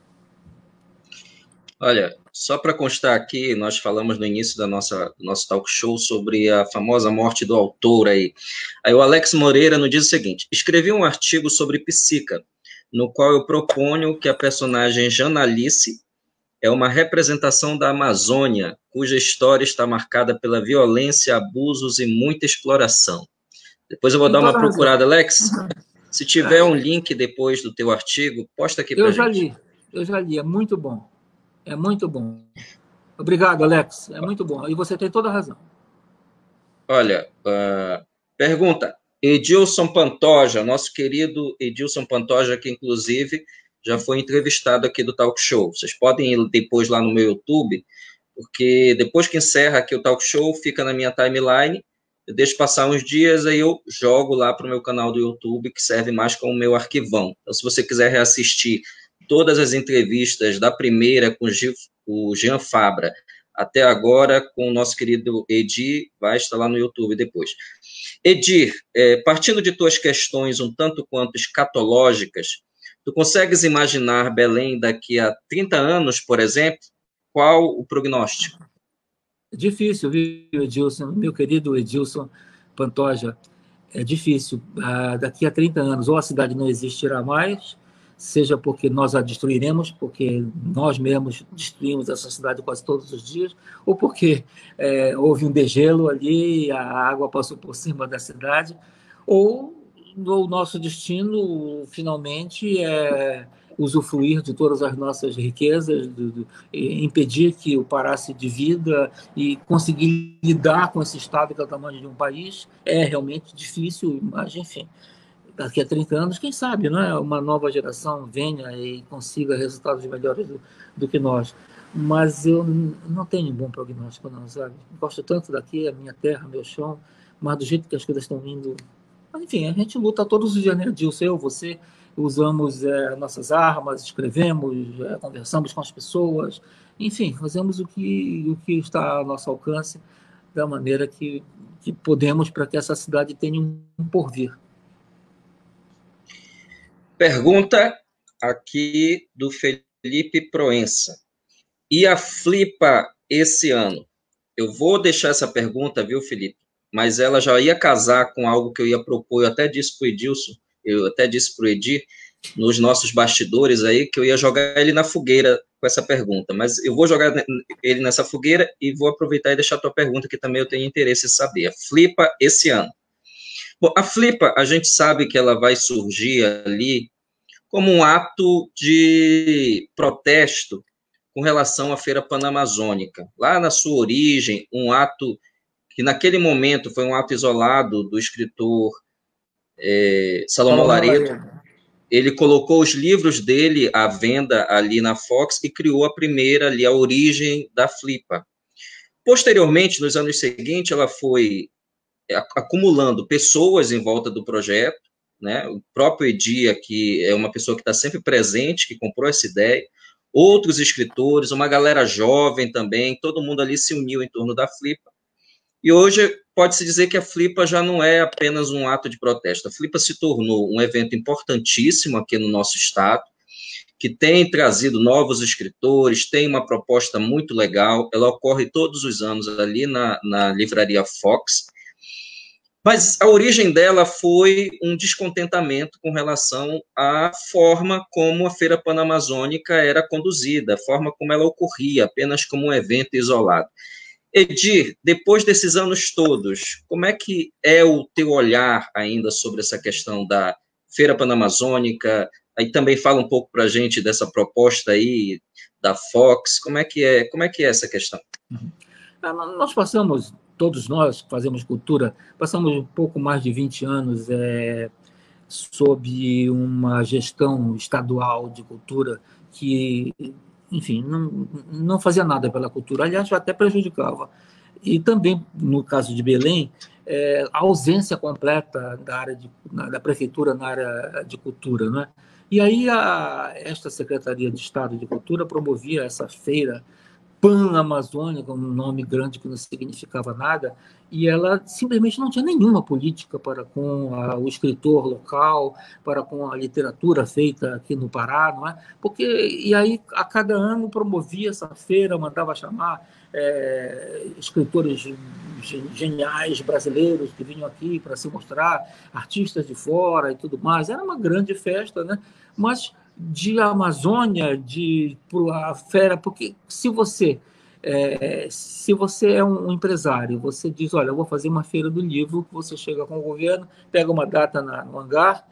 Olha, só para constar aqui, nós falamos no início do nosso talk show sobre a famosa morte do autor aí. Aí o Alex Moreira nos diz o seguinte: escrevi um artigo sobre Psica, no qual eu proponho que a personagem Janalice é uma representação da Amazônia, cuja história está marcada pela violência, abusos e muita exploração. Depois eu vou Tem dar uma toda a razão. procurada, Alex. Se tiver um link depois do teu artigo, posta aqui para gente. Eu já li, é muito bom. É muito bom. Obrigado, Alex. É muito bom. E você tem toda a razão. Olha, pergunta. Edilson Pantoja, nosso querido Edilson Pantoja, que inclusive já foi entrevistado aqui do Talk Show. Vocês podem ir depois lá no meu YouTube, porque depois que encerra aqui o Talk Show, fica na minha timeline, eu deixo passar uns dias, aí eu jogo lá para o meu canal do YouTube, que serve mais como meu arquivão. Então, se você quiser reassistir todas as entrevistas da primeira com o Jean Fabra, até agora com o nosso querido Edir, vai estar lá no YouTube depois. Edir, partindo de tuas questões um tanto quanto escatológicas, tu consegues imaginar Belém daqui a 30 anos, por exemplo? Qual o prognóstico? É difícil, viu, Edilson? Meu querido Edilson Pantoja, é difícil. Daqui a 30 anos, ou a cidade não existirá mais, seja porque nós a destruiremos, porque nós mesmos destruímos essa cidade quase todos os dias, ou porque houve um degelo ali, a água passou por cima da cidade, ou o nosso destino, finalmente, é usufruir de todas as nossas riquezas, impedir que o Pará se divida e conseguir lidar com esse Estado que é o tamanho de um país. É realmente difícil, mas, enfim, daqui a 30 anos, quem sabe, não é? Uma nova geração venha e consiga resultados melhores do que nós. Mas eu não tenho um bom prognóstico, não, sabe? Gosto tanto daqui, a minha terra, meu chão, mas do jeito que as coisas estão indo. Mas, enfim, a gente luta todos os dias, né? Dilson, eu, você, usamos nossas armas, escrevemos, conversamos com as pessoas, enfim, fazemos o que está ao nosso alcance da maneira que podemos para que essa cidade tenha um porvir. Pergunta aqui do Felipe Proença. E a Flipa esse ano? Eu vou deixar essa pergunta, viu, Felipe? Mas ela já ia casar com algo que eu ia propor. Eu até disse para o Edilson, eu até disse para o Edir, nos nossos bastidores aí, que eu ia jogar ele na fogueira com essa pergunta. Mas eu vou jogar ele nessa fogueira e vou aproveitar e deixar a tua pergunta, que também eu tenho interesse em saber. A Flipa esse ano. Bom, a Flipa, a gente sabe que ela vai surgir ali como um ato de protesto com relação à Feira Panamazônica. Lá na sua origem, um ato que naquele momento foi um ato isolado do escritor Salomão Laredo. Ele colocou os livros dele à venda ali na Fox e criou a primeira ali, a origem da Flipa. Posteriormente, nos anos seguintes, ela foi acumulando pessoas em volta do projeto, né? O próprio Edia, que é uma pessoa que está sempre presente, que comprou essa ideia, outros escritores, uma galera jovem também, todo mundo ali se uniu em torno da Flipa. E hoje pode-se dizer que a Flipa já não é apenas um ato de protesto. A Flipa se tornou um evento importantíssimo aqui no nosso estado, que tem trazido novos escritores, tem uma proposta muito legal. Ela ocorre todos os anos ali na Livraria Fox. Mas a origem dela foi um descontentamento com relação à forma como a Feira Panamazônica era conduzida, a forma como ela ocorria, apenas como um evento isolado. Edir, depois desses anos todos, como é que é o teu olhar ainda sobre essa questão da Feira Panamazônica? Aí também fala um pouco para a gente dessa proposta aí da Fox. Como é que é essa questão? Nós passamos, todos nós que fazemos cultura, passamos um pouco mais de 20 anos sob uma gestão estadual de cultura que, enfim, não fazia nada pela cultura, aliás, até prejudicava. E também, no caso de Belém, a ausência completa da prefeitura na área de cultura, né? E aí esta Secretaria de Estado de Cultura promovia essa feira Pan-Amazônica, um nome grande que não significava nada, e ela simplesmente não tinha nenhuma política para com o escritor local, para com a literatura feita aqui no Pará, não é? E aí, a cada ano, promovia essa feira, mandava chamar escritores geniais brasileiros que vinham aqui para se mostrar, artistas de fora e tudo mais. Era uma grande festa, né? Mas de Amazônia, a fera, porque se você é um empresário, você diz, olha, eu vou fazer uma feira do livro, você chega com o governo, pega uma data no hangar,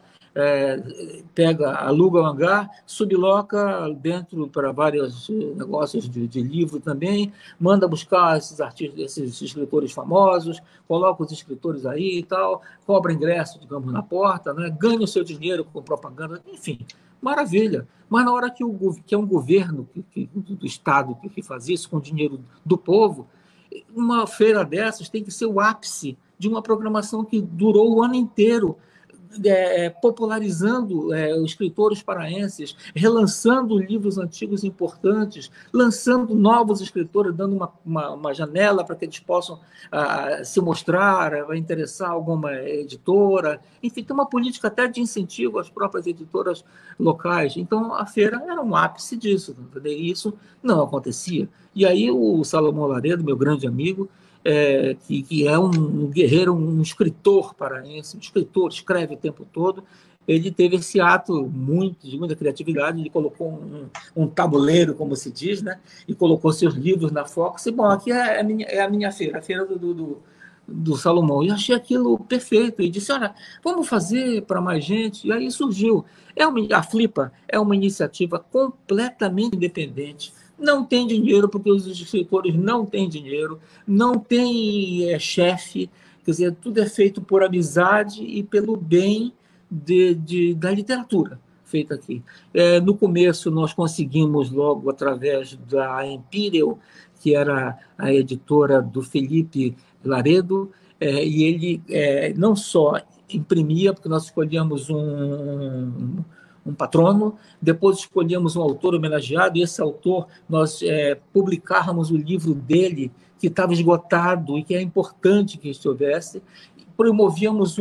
aluga o hangar, subloca dentro para vários negócios de livro também, manda buscar esses artistas, esses escritores famosos, coloca os escritores aí e tal, cobra ingresso, digamos, na porta, né? Ganha o seu dinheiro com propaganda, enfim, maravilha. Mas na hora que é um governo do Estado que faz isso com o dinheiro do povo, uma feira dessas tem que ser o ápice de uma programação que durou o ano inteiro, popularizando os escritores paraenses, relançando livros antigos importantes, lançando novos escritores, dando uma janela para que eles possam se mostrar, interessar alguma editora. Enfim, tem uma política até de incentivo às próprias editoras locais. Então, a feira era um ápice disso, entendeu? E isso não acontecia. E aí o Salomão Laredo, meu grande amigo, que é um guerreiro, um escritor paraense, um escritor, escreve o tempo todo, ele teve esse ato de muita criatividade, ele colocou um tabuleiro, como se diz, né? E colocou seus livros na Fox, e, bom, aqui é a minha feira, a feira do Salomão. E achei aquilo perfeito, e disse, olha, vamos fazer para mais gente, e aí surgiu. A Flipa é uma iniciativa completamente independente, não tem dinheiro, porque os escritores não têm dinheiro, não tem chefe, quer dizer, tudo é feito por amizade e pelo bem da literatura feita aqui. No começo, nós conseguimos logo, através da Imperial, que era a editora do Felipe Laredo, e ele não só imprimia, porque nós escolhemos um patrono, depois escolhemos um autor homenageado, e esse autor, nós publicávamos o livro dele, que estava esgotado e que é importante que estivesse, promovíamos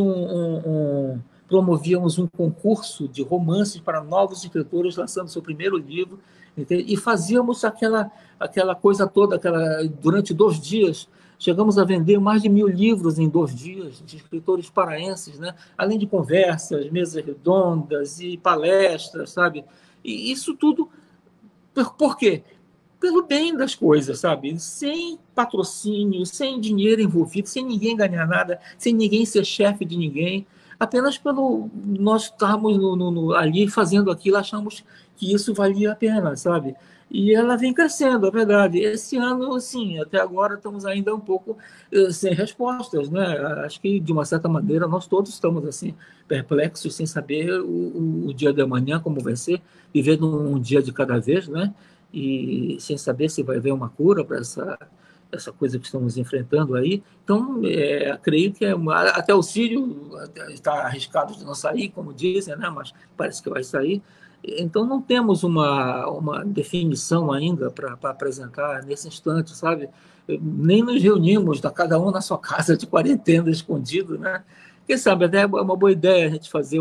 um concurso de romances para novos escritores lançando seu primeiro livro, entende? E fazíamos aquela coisa toda, durante 2 dias, chegamos a vender mais de 1.000 livros em 2 dias, de escritores paraenses, né? Além de conversas, mesas redondas e palestras, sabe? E isso tudo, por quê? Pelo bem das coisas, sabe? Sem patrocínio, sem dinheiro envolvido, sem ninguém ganhar nada, sem ninguém ser chefe de ninguém, apenas pelo nós estarmos ali fazendo aquilo, achamos que isso valia a pena, sabe? E ela vem crescendo, é verdade. Esse ano, sim, até agora estamos ainda um pouco sem respostas, né? Acho que, de uma certa maneira, nós todos estamos assim, perplexos, sem saber o dia de amanhã, como vai ser, vivendo um dia de cada vez, né? E sem saber se vai haver uma cura para essa coisa que estamos enfrentando aí. Então, creio que até o Sírio está arriscado de não sair, como dizem, né? Mas parece que vai sair. Então, não temos uma definição ainda para apresentar nesse instante, sabe? Nem nos reunimos, cada um na sua casa de quarentena, escondido, né? Quem sabe até é uma boa ideia a gente fazer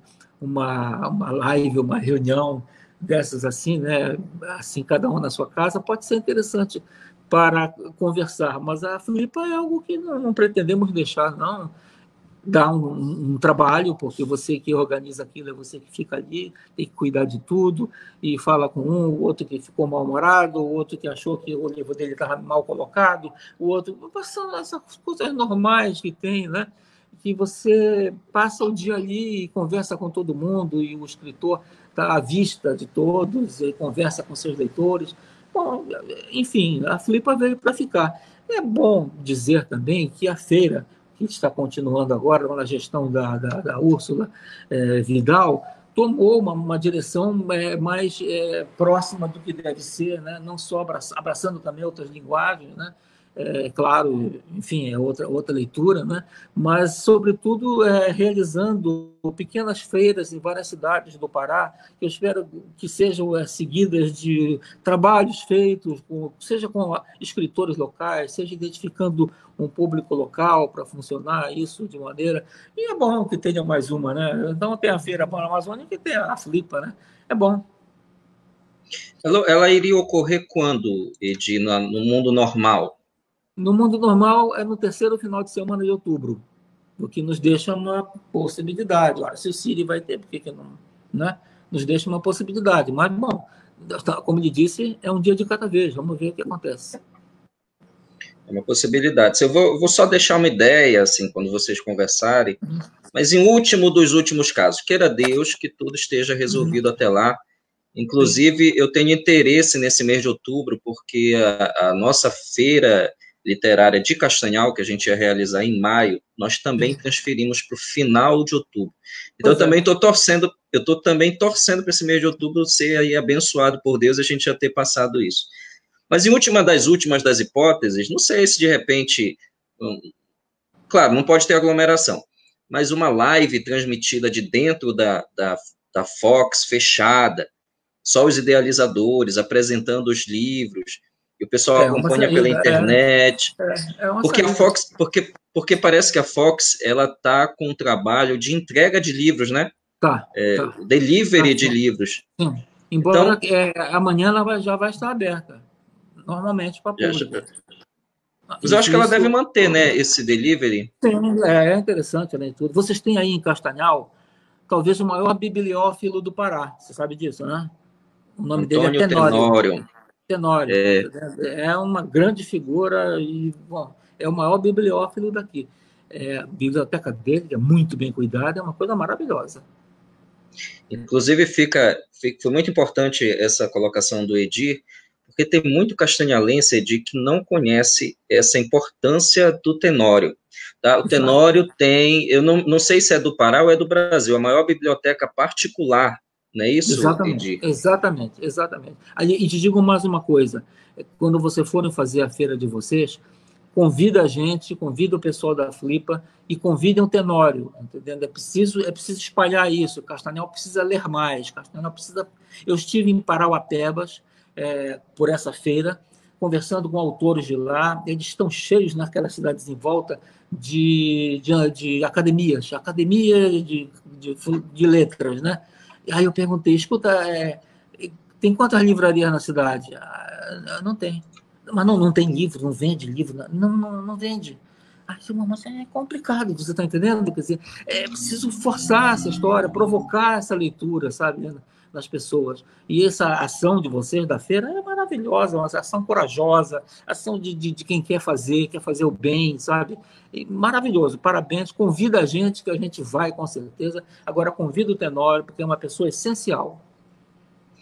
uma live, uma reunião dessas assim, né? Assim, cada um na sua casa, pode ser interessante para conversar, mas a Flip é algo que não pretendemos deixar, não dá um trabalho, porque você que organiza aquilo é você que fica ali, tem que cuidar de tudo, e fala com um, o outro que ficou mal-humorado, o outro que achou que o livro dele estava mal colocado, o outro... Passando essas coisas normais que tem, né? Que você passa o dia ali e conversa com todo mundo, e o escritor está à vista de todos, e conversa com seus leitores. Bom, enfim, a Flipa veio para ficar. É bom dizer também que a feira que está continuando agora na gestão da Úrsula Vidal, tomou uma direção mais próxima do que deve ser, né? Não só abraçando também outras linguagens, né? Claro, enfim, é outra leitura, né? Mas, sobretudo, realizando pequenas feiras em várias cidades do Pará, que eu espero que sejam seguidas de trabalhos feitos, seja com escritores locais, seja identificando um público local para funcionar isso de maneira... E é bom que tenha mais uma, né? Então, tem a Feira Pan-Amazônica e tem a Flipa, né? É bom. Ela iria ocorrer quando, Edi, no mundo normal? No mundo normal, é no terceiro final de semana de outubro, o que nos deixa uma possibilidade. Ora, se o Siri vai ter, por que não? Né? Nos deixa uma possibilidade. Mas, bom, como ele disse, é um dia de cada vez. Vamos ver o que acontece. É uma possibilidade. Eu vou só deixar uma ideia, assim, quando vocês conversarem, mas em último dos últimos casos, queira Deus que tudo esteja resolvido até lá. Inclusive, eu tenho interesse nesse mês de outubro, porque a nossa feira literária de Castanhal, que a gente ia realizar em maio, nós também transferimos para o final de outubro. Então, eu também estou torcendo para esse mês de outubro ser aí abençoado por Deus e a gente já ter passado isso. Mas em última das hipóteses, não sei se de repente, claro, não pode ter aglomeração, mas uma live transmitida de dentro da Fox, fechada, só os idealizadores, apresentando os livros, e o pessoal acompanha pela internet. Porque a Fox, porque parece que a Fox ela está com um trabalho de entrega de livros, né? Tá. Delivery de livros. Sim. Embora amanhã ela já vai estar aberta, normalmente para público. Mas eu acho que ela deve manter, né, esse delivery. Sim, é interessante, né, tudo. Vocês têm aí em Castanhal, talvez o maior bibliófilo do Pará, você sabe disso, né? O nome dele é Tenório. Tenório. É uma grande figura e, bom, é o maior bibliófilo daqui. A biblioteca dele é muito bem cuidada, é uma coisa maravilhosa. Inclusive, foi muito importante essa colocação do Edir, porque tem muito castanhalense, Edir, que não conhece essa importância do Tenório. Tá? O Tenório tem, eu não sei se é do Pará ou é do Brasil, a maior biblioteca particular, não é isso, Edir? Exatamente. E te digo mais uma coisa, quando vocês forem fazer a feira de vocês, convida a gente, convida o pessoal da Flipa e convida o Tenório, entendendo? É preciso espalhar isso. Castanhal precisa ler mais. Castanhal precisa... Eu estive em Parauapebas por essa feira, conversando com autores de lá. Eles estão cheios naquelas cidades em volta de academias de letras, né? E aí eu perguntei, escuta, tem quantas livrarias na cidade? Não tem. Mas não tem livro, não vende livro, não vende. Mas é complicado, você está entendendo? Quer dizer, é preciso forçar essa história, provocar essa leitura, sabe, nas pessoas. E essa ação de vocês da feira é maravilhosa, uma ação corajosa, ação de quem quer fazer o bem, sabe? E maravilhoso, parabéns, convida a gente, que a gente vai com certeza. Agora convida o Tenório, porque é uma pessoa essencial.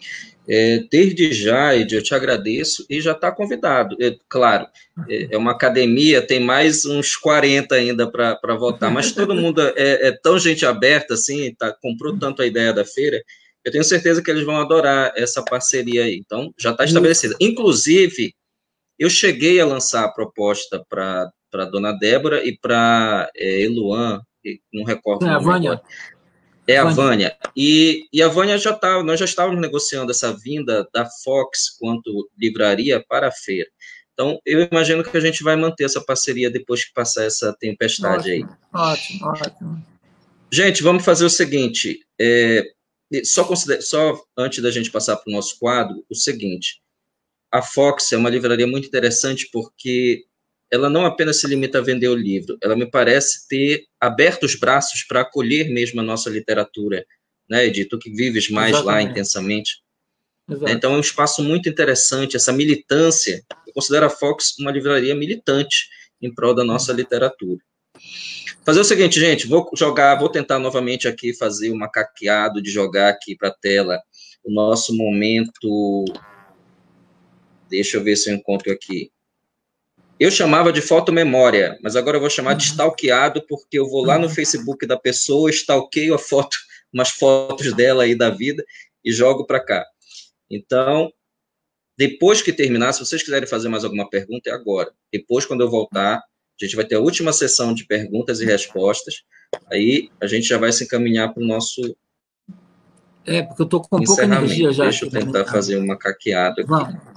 Desde já, Ed, eu te agradeço e já está convidado. Claro, é uma academia, tem mais uns 40 ainda para votar, mas todo mundo é tão gente aberta assim, comprou tanto a ideia da feira, eu tenho certeza que eles vão adorar essa parceria aí. Então, já está estabelecida. Inclusive, eu cheguei a lançar a proposta para a dona Débora e para Eluan, não recordo o nome agora. A Vânia. E a Vânia nós já estávamos negociando essa vinda da Fox quanto livraria para a feira. Então, eu imagino que a gente vai manter essa parceria depois que passar essa tempestade aí. Ótimo. Gente, vamos fazer o seguinte, só antes da gente passar para o nosso quadro, o seguinte, a Fox é uma livraria muito interessante porque ela não apenas se limita a vender o livro, ela me parece ter aberto os braços para acolher mesmo a nossa literatura, né, Edi? Tu que vives mais lá intensamente. Exato. Então é um espaço muito interessante, essa militância, eu considero a Fox uma livraria militante em prol da nossa literatura. Fazer o seguinte, gente, vou tentar novamente aqui fazer um macaqueado de jogar aqui para a tela o nosso momento. Deixa eu ver se eu encontro aqui. Eu chamava de fotomemória, mas agora eu vou chamar de stalkeado, porque eu vou lá no Facebook da pessoa, stalkeio umas fotos dela aí da vida e jogo para cá. Então, depois que terminar, se vocês quiserem fazer mais alguma pergunta, é agora. Depois, quando eu voltar, a gente vai ter a última sessão de perguntas e respostas. Aí a gente já vai se encaminhar para o nosso porque eu estou com pouca energia já. Deixa eu tentar fazer um macaqueado aqui. Vamos.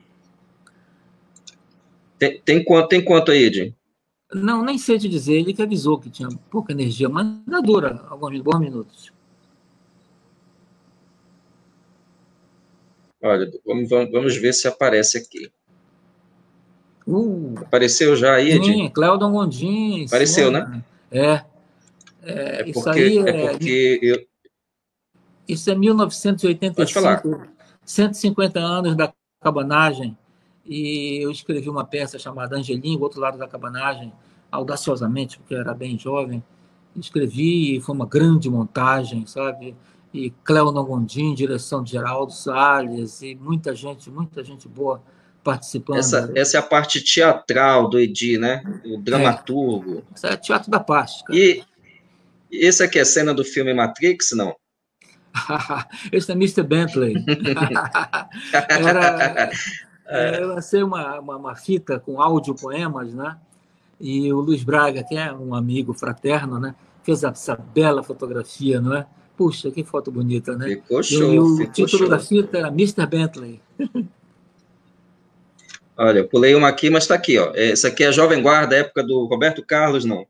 Tem quanto aí, Edi? Não, nem sei te dizer. Ele que avisou que tinha pouca energia, mas ainda dura alguns bons minutos. Olha, vamos ver se aparece aqui. Apareceu já aí, Edi? Sim, Cléudon Gondim. Apareceu, né? Isso aí Isso é 1985. Pode falar. 150 anos da cabanagem. E eu escrevi uma peça chamada Angelim, o outro lado da cabanagem, audaciosamente, porque eu era bem jovem. Escrevi e foi uma grande montagem, sabe? E Cléudon Gondim, direção de Geraldo Salles, e muita gente boa participando. Essa é a parte teatral do Edi, né? O dramaturgo. Isso é teatro da parte. Cara. E esse aqui é a cena do filme Matrix, não? Esse é Mr. Bentley. Eu lancei uma fita com áudio-poemas, né? E o Luiz Braga, que é um amigo fraterno, né? Fez essa bela fotografia, não é? Puxa, que foto bonita, né? Ficou show. E o título da fita era Mr. Bentley. Olha, eu pulei uma aqui, mas está aqui, ó. Essa aqui é a Jovem Guarda, época do Roberto Carlos, não?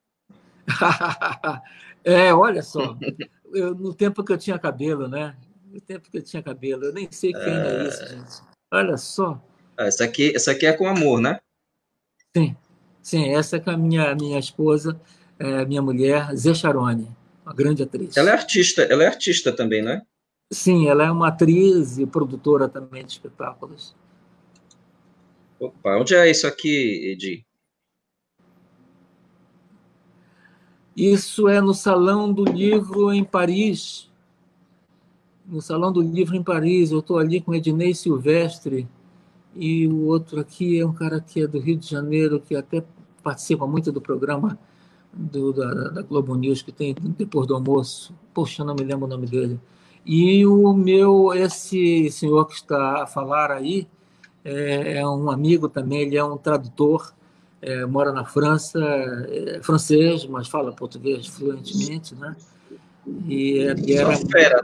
Olha só. No tempo que eu tinha cabelo, né? No tempo que eu tinha cabelo. Eu nem sei quem é isso, gente. Olha só. Essa aqui é com amor, né? Sim, essa é com a minha esposa, minha mulher, Zé Charone, uma grande atriz. Ela é artista também, né? Sim, ela é uma atriz e produtora também de espetáculos. Opa, onde é isso aqui, Edi? Isso é no Salão do Livro em Paris. No Salão do Livro em Paris, eu estou ali com Ednei Silvestre, e o outro aqui é um cara que é do Rio de Janeiro, que até participa muito do programa da Globo News, que tem depois do almoço. Poxa, não me lembro o nome dele. E esse senhor que está a falar aí é um amigo também, ele é um tradutor, mora na França, é francês, mas fala português fluentemente, né? E era...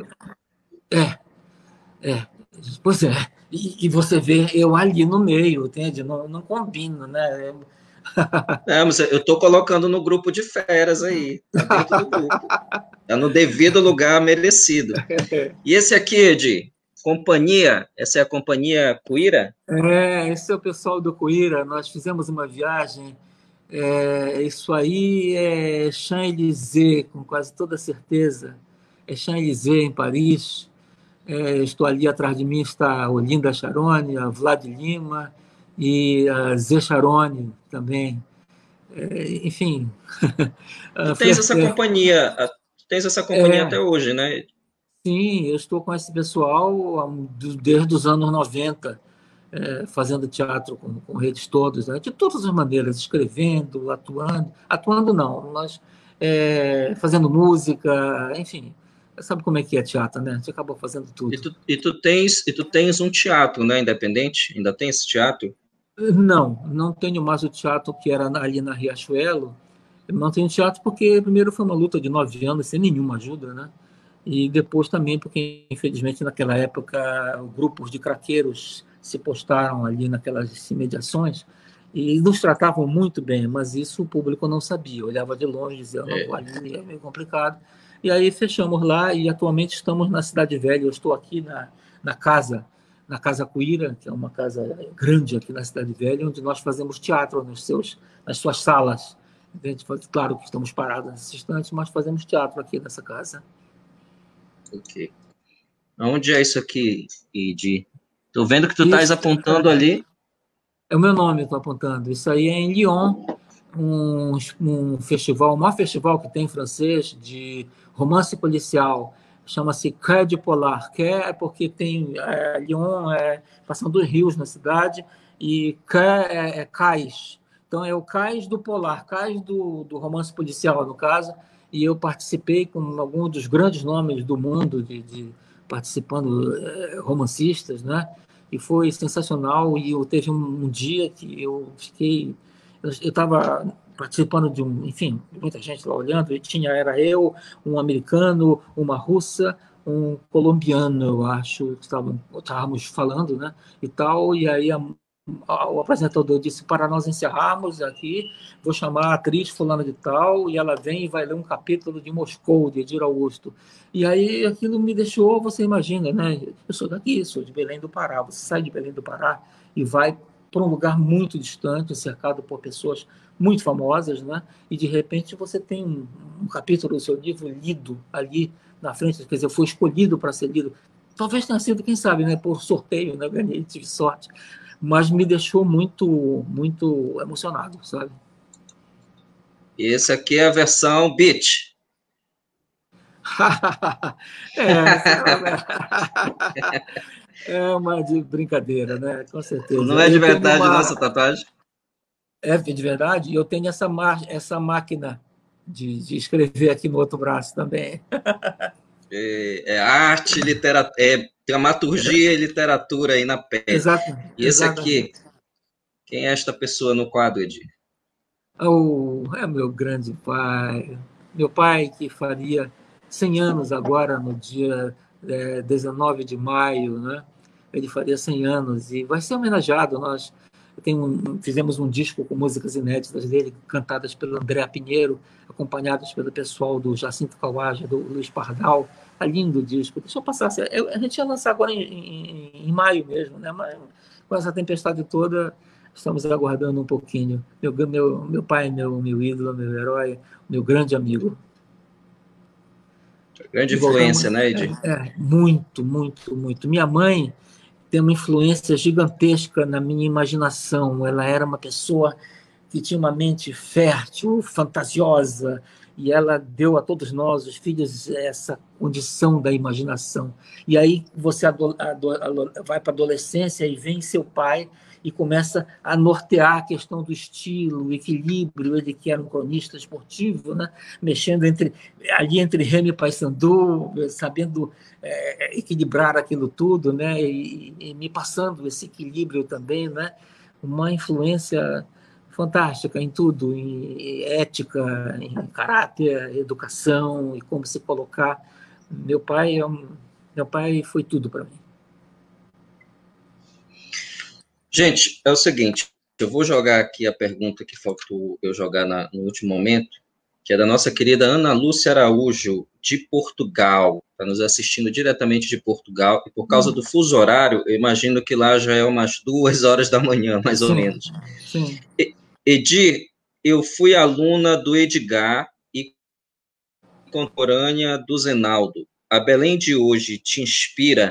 Pois é. E você vê eu ali no meio, entende? Não combina, né? Mas eu estou colocando no grupo de feras aí, tá dentro do grupo. Tá no devido lugar merecido. E esse aqui, Edi, companhia, essa é a companhia Cuíra? Esse é o pessoal do Cuíra, nós fizemos uma viagem, isso aí é Champs-Élysées, com quase toda certeza, é Champs-Élysées em Paris. Estou ali, atrás de mim está a Olinda Charone, a Vlad Lima e a Zé Charone também. Enfim. Tens essa companhia até hoje, né? Sim, eu estou com esse pessoal desde os anos 90, fazendo teatro com eles todos, né? De todas as maneiras, escrevendo, atuando não, mas fazendo música, enfim. Sabe como é que é teatro, né? A gente acabou fazendo tudo. E tu tens um teatro, né, independente? Ainda tem esse teatro? Não, não tenho mais o teatro que era ali na Riachuelo. Eu não tenho teatro porque, primeiro, foi uma luta de 9 anos sem nenhuma ajuda, né? E depois também porque, infelizmente, naquela época, grupos de craqueiros se postaram ali naquelas imediações e nos tratavam muito bem, mas isso o público não sabia. Olhava de longe e dizia, eu não vou ali, é meio complicado. E aí fechamos lá e atualmente estamos na Cidade Velha. Eu estou aqui na casa, na Casa Cuíra, que é uma casa grande aqui na Cidade Velha, onde nós fazemos teatro nas suas salas. Claro que estamos parados nesse instante, mas fazemos teatro aqui nessa casa. Ok. Onde é isso aqui, Idi? Tô vendo que tu estás Isso apontando ali. é o meu nome, estou apontando. Isso aí é em Lyon, um festival, o maior festival que tem em francês de romance policial. Chama-se Quai du Polar. Quai é porque tem Lyon, passam dois rios na cidade, e Quai é cais. Então é o cais do Polar, cais do romance policial, no caso. E eu participei com alguns dos grandes nomes do mundo, participando, romancistas, né? E foi sensacional. E eu teve um dia que eu fiquei, eu estava participando de enfim, muita gente lá olhando, e era eu, um americano, uma russa, um colombiano, eu acho, que estávamos falando, né, e tal, e aí o apresentador disse, para nós encerrarmos aqui, vou chamar a atriz fulana de tal, e ela vem e vai ler um capítulo de Moscou, de Edir Augusto. E aí aquilo me deixou, você imagina, né? Eu sou daqui, sou de Belém do Pará. Você sai de Belém do Pará e vai para um lugar muito distante, cercado por pessoas muito famosas, né? E de repente você tem um capítulo do seu livro lido ali na frente, quer dizer, foi escolhido para ser lido. Talvez tenha sido, quem sabe, né, por sorteio, né, ganhei, tive sorte, mas me deixou muito, muito emocionado, sabe? Esse aqui é a versão beat. Essa é uma de brincadeira, né? Com Não certeza. é de Eu tenho verdade nossa tatuagem? de verdade, e eu tenho essa máquina de escrever aqui no outro braço também. É arte, literatura, dramaturgia e literatura aí na pele. E esse aqui, Exatamente. quem é esta pessoa no quadro, Edi? É meu grande pai. Meu pai que faria 100 anos agora, no dia 19 de maio, né? Ele faria 100 anos e vai ser homenageado. Nós fizemos um disco com músicas inéditas dele, cantadas pelo André Pinheiro, acompanhadas pelo pessoal do Jacinto Cawaja, do Luiz Pardal. Tá lindo o disco. Deixa eu passar. A gente ia lançar agora em maio mesmo, né? Mas com essa tempestade toda, estamos aguardando um pouquinho. Meu pai, meu ídolo, meu herói, meu grande amigo. Grande E voltamos. influência, né, Edi? Muito, muito, muito. Minha mãe tem uma influência gigantesca na minha imaginação. Ela era uma pessoa que tinha uma mente fértil, fantasiosa, e ela deu a todos nós, os filhos, essa condição da imaginação. E aí você vai para a adolescência e vem seu pai e começa a nortear a questão do estilo, o equilíbrio, ele que era um cronista esportivo, né? Mexendo ali entre Remy e Paysandu, sabendo equilibrar aquilo tudo, né? E me passando esse equilíbrio também, né? Uma influência fantástica em tudo, em ética, em caráter, educação e como se colocar. Meu pai foi tudo para mim. Gente, é o seguinte, eu vou jogar aqui a pergunta que faltou eu jogar no último momento, que é da nossa querida Ana Lúcia Araújo, de Portugal. Está nos assistindo diretamente de Portugal, e por causa do fuso horário, eu imagino que lá já é umas 2 horas da manhã, mais ou Sim, menos. sim. Edir, eu fui aluna do Edgar e contemporânea do Zenaldo. A Belém de hoje te inspira?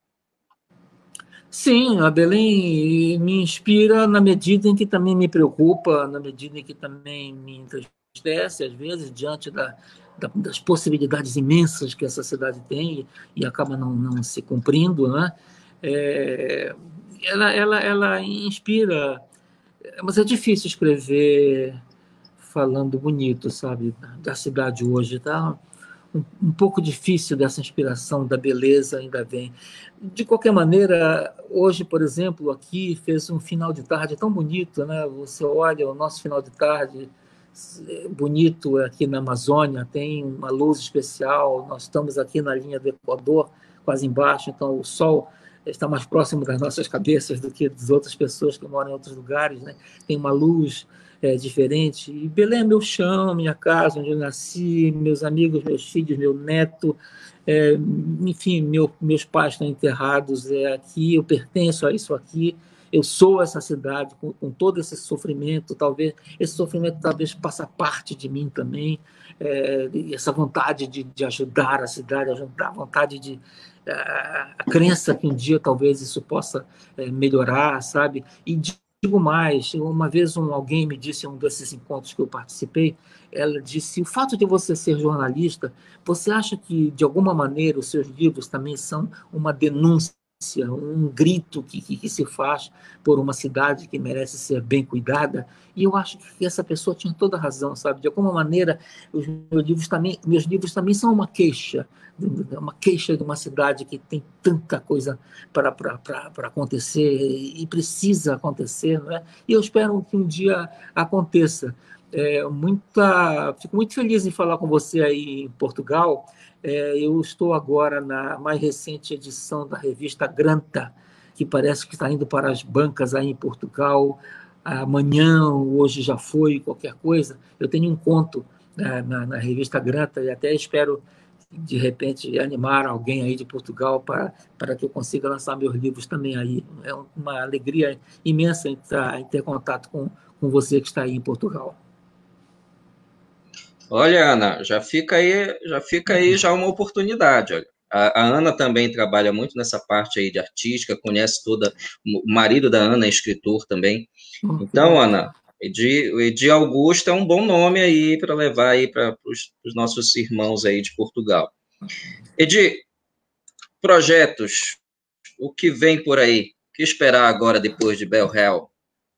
Sim, a Belém me inspira na medida em que também me preocupa, na medida em que também me entristece, às vezes, diante das possibilidades imensas que essa cidade tem e acaba não se cumprindo, né? Ela inspira, mas é difícil escrever falando bonito, sabe, da cidade hoje, tá? Um pouco difícil dessa inspiração da beleza ainda vem. De qualquer maneira, hoje, por exemplo, aqui fez um final de tarde tão bonito, né? Você olha o nosso final de tarde bonito aqui na Amazônia, tem uma luz especial, nós estamos aqui na linha do Equador, quase embaixo, então o sol está mais próximo das nossas cabeças do que das outras pessoas que moram em outros lugares, né? Tem uma luz diferente. E Belém é meu chão, minha casa, onde eu nasci, meus amigos, meus filhos, meu neto, enfim, meus pais estão enterrados aqui, eu pertenço a isso aqui, eu sou essa cidade com todo esse sofrimento, talvez esse sofrimento talvez faça parte de mim também, essa vontade de ajudar a cidade, a vontade de a crença que um dia talvez isso possa melhorar, sabe? E digo mais, uma vez alguém me disse em um desses encontros que eu participei, ela disse, o fato de você ser jornalista, você acha que, de alguma maneira, os seus livros também são uma denúncia, um grito que se faz por uma cidade que merece ser bem cuidada? E eu acho que essa pessoa tinha toda a razão, sabe? De alguma maneira, os meus livros também são uma queixa de uma cidade que tem tanta coisa para acontecer e precisa acontecer, não é? E eu espero que um dia aconteça. Fico muito feliz em falar com você aí em Portugal. Eu estou agora na mais recente edição da revista Granta, que parece que está indo para as bancas aí em Portugal. Amanhã, hoje já foi, qualquer coisa. Eu tenho um conto na revista Granta e até espero de repente animar alguém aí de Portugal para que eu consiga lançar meus livros também aí. É uma alegria imensa em ter contato com você que está aí em Portugal. Olha, Ana, já fica aí já uma oportunidade. Olha. A Ana também trabalha muito nessa parte aí de artística, conhece toda. O marido da Ana é escritor também. Então, Ana, Edi Augusto é um bom nome aí para levar aí para os nossos irmãos aí de Portugal. Edi, projetos, o que vem por aí? O que esperar agora depois de Bell Hell?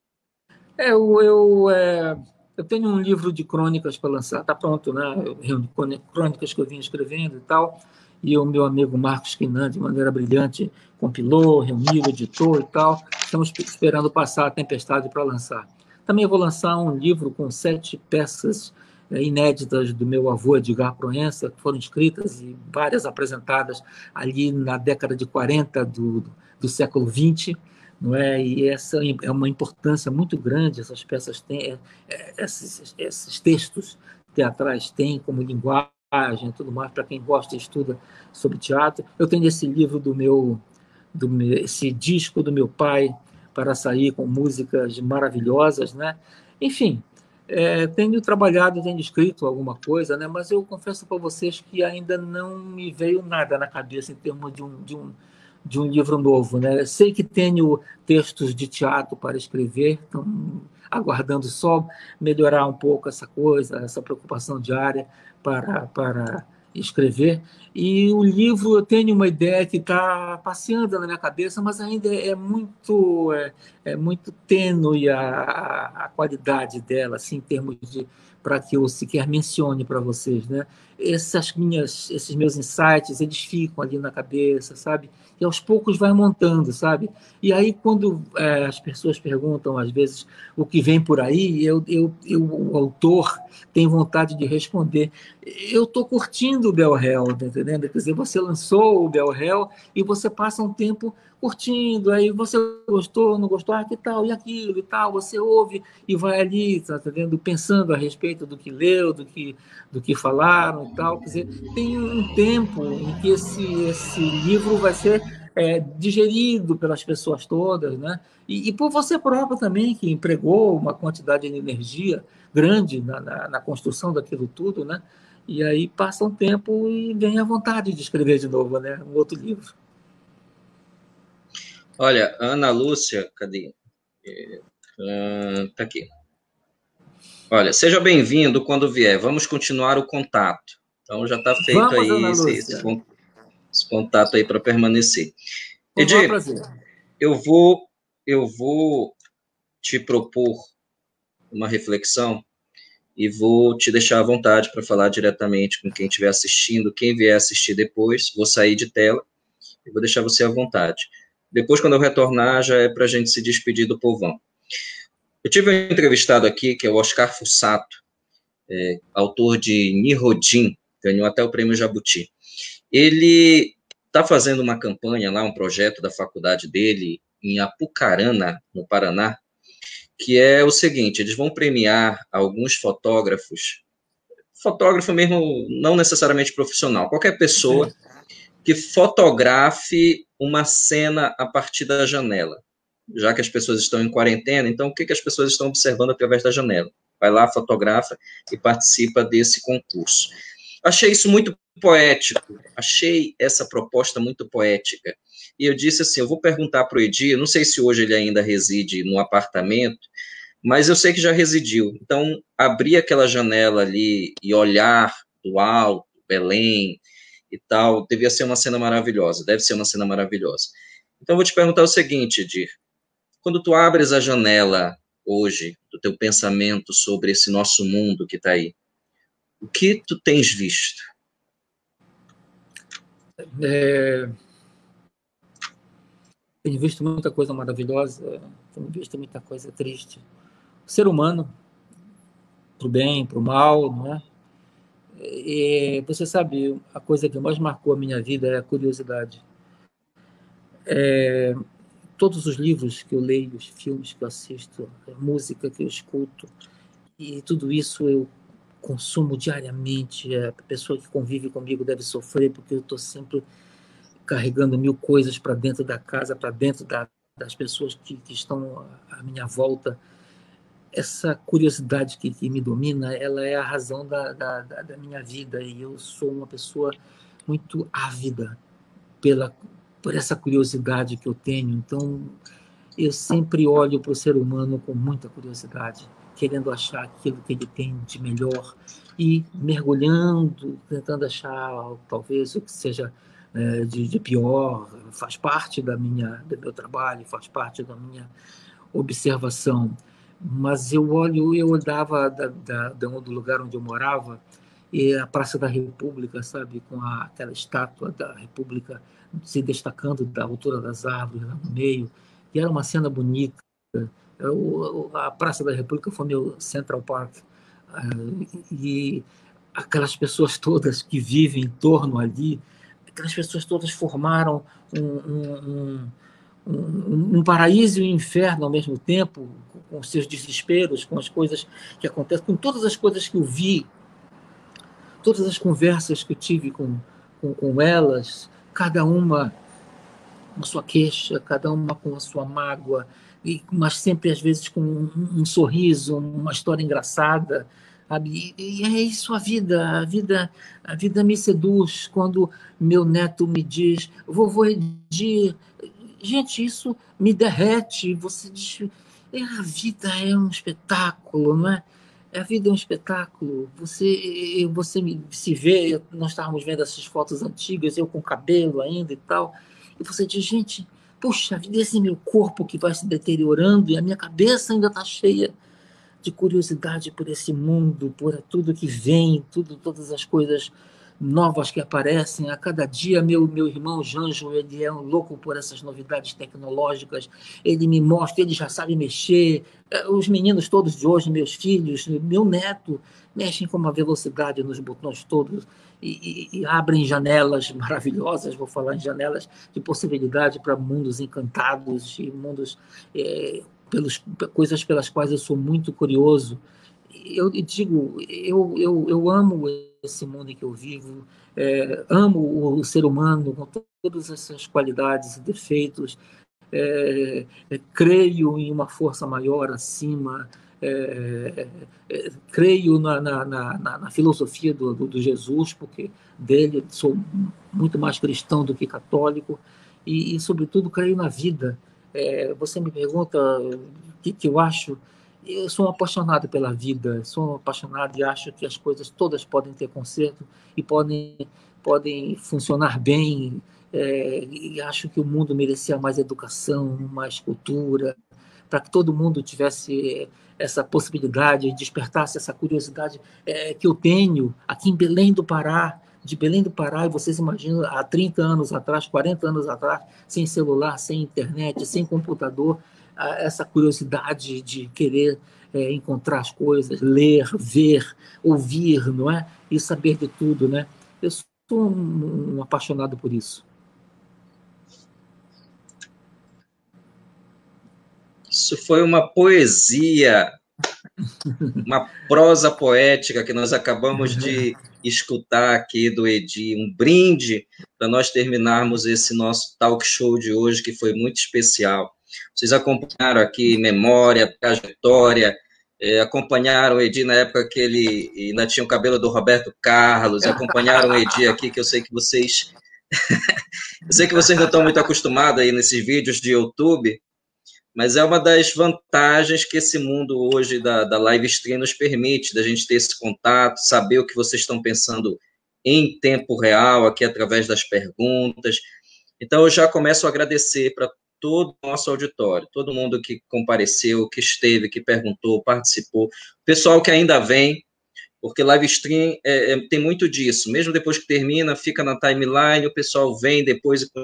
Eu tenho um livro de crônicas para lançar, está pronto, né? Crônicas que eu vim escrevendo e tal, e o meu amigo Marcos Quinan, de maneira brilhante, compilou, reuniu, editou e tal. Estamos esperando passar a tempestade para lançar. Também vou lançar um livro com 7 peças inéditas do meu avô Edgar Proença, que foram escritas e várias apresentadas ali na década de 40 do século XX, não é? E essa é uma importância muito grande, essas peças têm, esses textos teatrais têm como linguagem e tudo mais, para quem gosta e estuda sobre teatro. Eu tenho esse livro esse disco do meu pai para sair com músicas maravilhosas, né? Enfim, tenho trabalhado, tenho escrito alguma coisa, né? Mas eu confesso para vocês que ainda não me veio nada na cabeça em termos de um livro novo, né? Sei que tenho textos de teatro para escrever, então aguardando só melhorar um pouco essa coisa, essa preocupação diária para escrever. E o livro, eu tenho uma ideia que está passeando na minha cabeça, mas ainda é muito tênue a qualidade dela, assim, em termos de para que eu sequer mencione para vocês, né? Esses meus insights, eles ficam ali na cabeça, sabe? E aos poucos vai montando, sabe? E aí, quando as pessoas perguntam, às vezes, o que vem por aí, o autor tem vontade de responder. Eu estou curtindo o Bell Hell, tá entendendo? Quer dizer, você lançou o Bell Hell e você passa um tempo curtindo, aí você gostou, não gostou, que tal, e aquilo, e tal, você ouve e vai ali, tá entendendo? Pensando a respeito do que leu, do que falaram e tal. Quer dizer, tem um tempo em que esse livro vai ser digerido pelas pessoas todas, né? E por você próprio também, que empregou uma quantidade de energia grande na construção daquilo tudo, né? E aí passa um tempo e vem a vontade de escrever de novo, né? Um outro livro. Olha, Ana Lúcia, cadê? Tá aqui. Olha, seja bem-vindo quando vier. Vamos continuar o contato. Então já está feito Vamos, Ana aí Lúcia. esse contato aí para permanecer. Foi um Edir, prazer. eu vou te propor uma reflexão e vou te deixar à vontade para falar diretamente com quem estiver assistindo, quem vier assistir depois, vou sair de tela e vou deixar você à vontade. Depois, quando eu retornar, já é para a gente se despedir do povão. Eu tive um entrevistado aqui, que é o Oscar Fussato, autor de Nirodin, ganhou até o prêmio Jabuti. Ele está fazendo uma campanha lá, um projeto da faculdade dele, em Apucarana, no Paraná, que é o seguinte: eles vão premiar alguns fotógrafos, fotógrafo mesmo, não necessariamente profissional, qualquer pessoa que fotografe uma cena a partir da janela. Já que as pessoas estão em quarentena, então o que as pessoas estão observando através da janela? Vai lá, fotografa e participa desse concurso. Achei isso muito poético, achei essa proposta muito poética. E eu disse assim, eu vou perguntar para o Edir, não sei se hoje ele ainda reside no apartamento, mas eu sei que já residiu. Então, abrir aquela janela ali e olhar do alto, Belém e tal, devia ser uma cena maravilhosa, deve ser uma cena maravilhosa. Então, eu vou te perguntar o seguinte, Edir, quando tu abres a janela hoje, do teu pensamento sobre esse nosso mundo que está aí, o que tu tens visto? Tenho visto muita coisa maravilhosa, tenho visto muita coisa triste. O ser humano, para o bem, para o mal, não é? E você sabe, a coisa que mais marcou a minha vida é a curiosidade. Todos os livros que eu leio, os filmes que eu assisto, a música que eu escuto, e tudo isso eu consumo diariamente. A pessoa que convive comigo deve sofrer, porque eu estou sempre carregando mil coisas para dentro da casa, para dentro das pessoas que estão à minha volta. Essa curiosidade que me domina, ela é a razão da minha vida, e eu sou uma pessoa muito ávida por essa curiosidade que eu tenho. Então, eu sempre olho para o ser humano com muita curiosidade, querendo achar aquilo que ele tem de melhor e mergulhando, tentando achar talvez o que seja de pior. Faz parte do meu trabalho, faz parte da minha observação. Mas eu olhava do lugar onde eu morava, e a Praça da República, sabe, com aquela estátua da República se destacando da altura das árvores lá no meio, e era uma cena bonita. A Praça da República foi meu Central Park, e aquelas pessoas todas que vivem em torno ali, aquelas pessoas todas formaram um paraíso e um inferno ao mesmo tempo, com os seus desesperos, com as coisas que acontecem, com todas as coisas que eu vi, todas as conversas que eu tive com elas, cada uma com a sua queixa, cada uma com a sua mágoa, mas sempre às vezes com um sorriso, uma história engraçada, sabe? E é isso a vida me seduz quando meu neto me diz, vovô Edir, gente, isso me derrete. Você diz, a vida é um espetáculo, não é? A vida é um espetáculo. Você se vê, nós estávamos vendo essas fotos antigas, eu com cabelo ainda e tal, e você diz, gente, puxa, esse meu corpo que vai se deteriorando e a minha cabeça ainda está cheia de curiosidade por esse mundo, por tudo que vem, todas as coisas novas que aparecem. A cada dia, meu irmão Janjo, ele é um louco por essas novidades tecnológicas, ele me mostra, ele já sabe mexer. Os meninos todos de hoje, meus filhos, meu neto, mexem com uma velocidade nos botões todos e abrem janelas maravilhosas, vou falar em janelas de possibilidade para mundos encantados e mundos coisas pelas quais eu sou muito curioso. Eu digo, eu amo esse mundo em que eu vivo, amo o ser humano com todas essas qualidades e defeitos, creio em uma força maior acima, creio na filosofia do Jesus, porque dele sou muito mais cristão do que católico, sobretudo, creio na vida. Você me pergunta o que eu acho, eu sou um apaixonado pela vida, sou um apaixonado e acho que as coisas todas podem ter conserto e podem funcionar bem. E acho que o mundo merecia mais educação, mais cultura, para que todo mundo tivesse essa possibilidade, despertasse essa curiosidade que eu tenho aqui em Belém do Pará, de Belém do Pará, e vocês imaginam, há 30 anos atrás, 40 anos atrás, sem celular, sem internet, sem computador, essa curiosidade de querer encontrar as coisas, ler, ver, ouvir, não é? E saber de tudo, né? Eu sou um apaixonado por isso. Isso foi uma poesia, uma prosa poética que nós acabamos de escutar aqui do Edi, um brinde para nós terminarmos esse nosso talk show de hoje, que foi muito especial. Vocês acompanharam aqui memória, trajetória, acompanharam o Edi na época que ele ainda tinha o cabelo do Roberto Carlos, acompanharam o Edi aqui, que eu sei que vocês não estão muito acostumados aí nesses vídeos de YouTube, mas é uma das vantagens que esse mundo hoje da live stream nos permite, da gente ter esse contato, saber o que vocês estão pensando em tempo real, aqui através das perguntas. Então, eu já começo a agradecer para todo o nosso auditório, todo mundo que compareceu, que esteve, que perguntou, participou, pessoal que ainda vem, porque live stream tem muito disso, mesmo depois que termina, fica na timeline, o pessoal vem depois e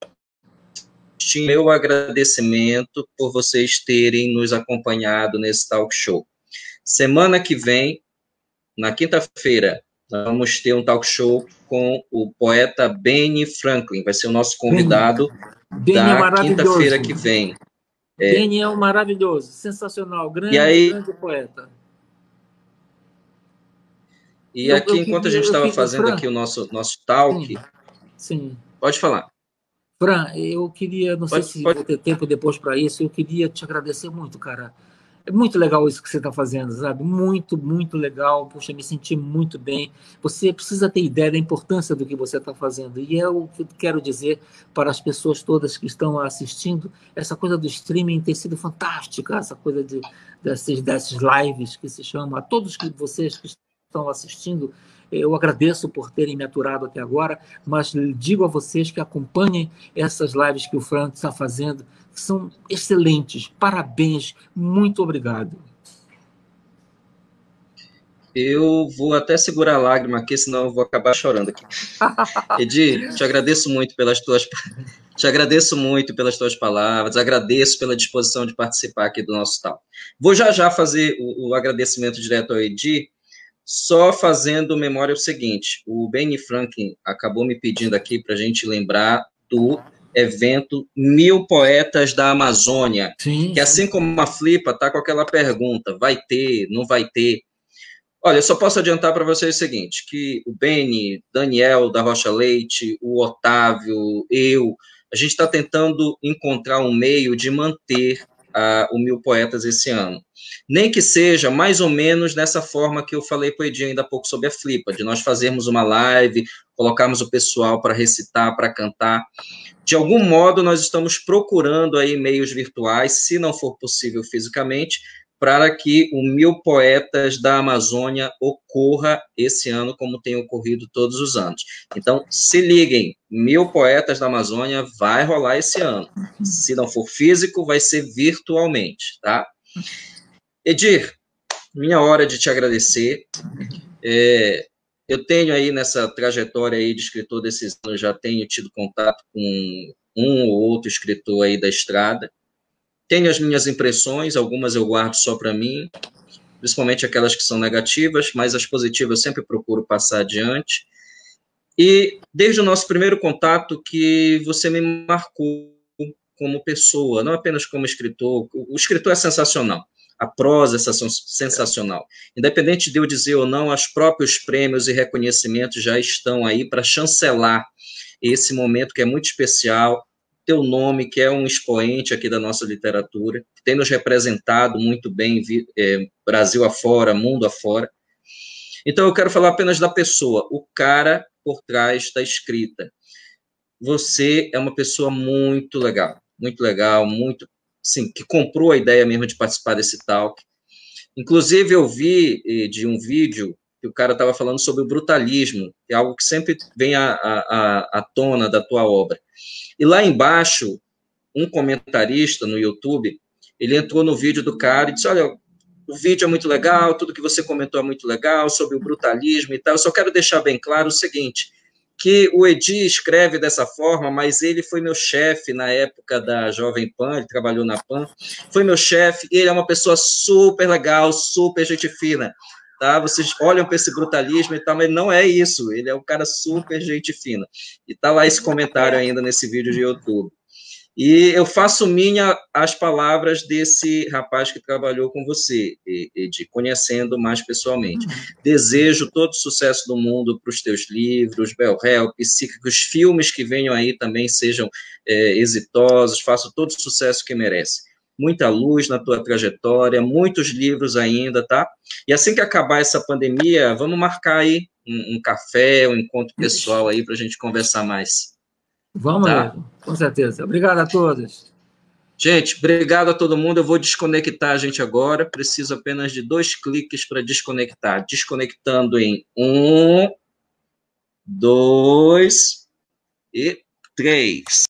meu agradecimento por vocês terem nos acompanhado nesse talk show. Semana que vem, na quinta-feira, vamos ter um talk show com o poeta Benny Franklin, vai ser o nosso convidado da quinta-feira que vem. Benny é um maravilhoso, sensacional, grande poeta. E aqui, enquanto a gente estava fazendo aqui o nosso talk... Sim. Pode falar. Fran, eu queria, não sei se vou ter tempo depois para isso, eu queria te agradecer muito, cara. É muito legal isso que você está fazendo, sabe? Muito, muito legal. Puxa, me senti muito bem. Você precisa ter ideia da importância do que você está fazendo. E é o que eu quero dizer para as pessoas todas que estão assistindo. Essa coisa do streaming tem sido fantástica, essa coisa dessas lives que se chama. A todos vocês que estão assistindo, eu agradeço por terem me aturado até agora, mas digo a vocês que acompanhem essas lives que o Fran está fazendo, que são excelentes. Parabéns, muito obrigado. Eu vou até segurar a lágrima aqui, senão eu vou acabar chorando aqui. Edi, te agradeço muito pelas tuas palavras, agradeço pela disposição de participar aqui do nosso tal. Vou já fazer o agradecimento direto ao Edi, só fazendo memória o seguinte, o Benny Franklin acabou me pedindo aqui para a gente lembrar do evento 1000 Poetas da Amazônia, que assim como a Flipa está com aquela pergunta, vai ter, não vai ter? Olha, eu só posso adiantar para vocês o seguinte, que o Benny, Daniel da Rocha Leite, o Otávio, a gente está tentando encontrar um meio de manter o 1000 Poetas esse ano. Nem que seja mais ou menos dessa forma que eu falei para o Edi ainda há pouco sobre a Flipa, de nós fazermos uma live, colocarmos o pessoal para recitar, para cantar. De algum modo, nós estamos procurando aí meios virtuais, se não for possível fisicamente, para que o 1000 Poetas da Amazônia ocorra esse ano, como tem ocorrido todos os anos. Então, se liguem, 1000 Poetas da Amazônia vai rolar esse ano. Se não for físico, vai ser virtualmente, tá? Edir, minha hora de te agradecer. Eu tenho aí nessa trajetória aí de escritor desses anos, já tenho tido contato com um ou outro escritor aí da estrada. Tenho as minhas impressões, algumas eu guardo só para mim, principalmente aquelas que são negativas, mas as positivas eu sempre procuro passar adiante. E desde o nosso primeiro contato que você me marcou como pessoa, não apenas como escritor. O escritor é sensacional, a prosa é sensacional. Independente de eu dizer ou não, os próprios prêmios e reconhecimentos já estão aí para chancelar esse momento que é muito especial. Teu nome, que é um expoente aqui da nossa literatura, que tem nos representado muito bem, Brasil afora, mundo afora. Então, eu quero falar apenas da pessoa, o cara por trás da escrita. Você é uma pessoa muito legal, muito, sim, que comprou a ideia mesmo de participar desse talk. Inclusive, eu vi de um vídeo que o cara estava falando sobre o brutalismo, que é algo que sempre vem à tona da tua obra. E lá embaixo, um comentarista no YouTube, ele entrou no vídeo do cara e disse, olha, o vídeo é muito legal, tudo que você comentou é muito legal, sobre o brutalismo e tal, eu só quero deixar bem claro o seguinte, que o Edi escreve dessa forma, mas ele foi meu chefe na época da Jovem Pan, ele trabalhou na Pan, foi meu chefe, ele é uma pessoa super legal, super gente fina, tá? Vocês olham para esse brutalismo e tal, mas não é isso, ele é um cara super gente fina. E tá lá esse comentário ainda nesse vídeo de YouTube. E eu faço minha as palavras desse rapaz que trabalhou com você, Edi, conhecendo mais pessoalmente. Desejo todo sucesso do mundo para os teus livros, Bell-Hel, Psíquico, os filmes que venham aí também sejam exitosos, faça todo o sucesso que merece. Muita luz na tua trajetória, muitos livros ainda, tá? E assim que acabar essa pandemia, vamos marcar aí um café, um encontro pessoal aí para a gente conversar mais. Vamos, Tá? com certeza. Obrigado a todos. Gente, obrigado a todo mundo. Eu vou desconectar a gente agora. Preciso apenas de 2 cliques para desconectar. Desconectando em 1, 2 e 3.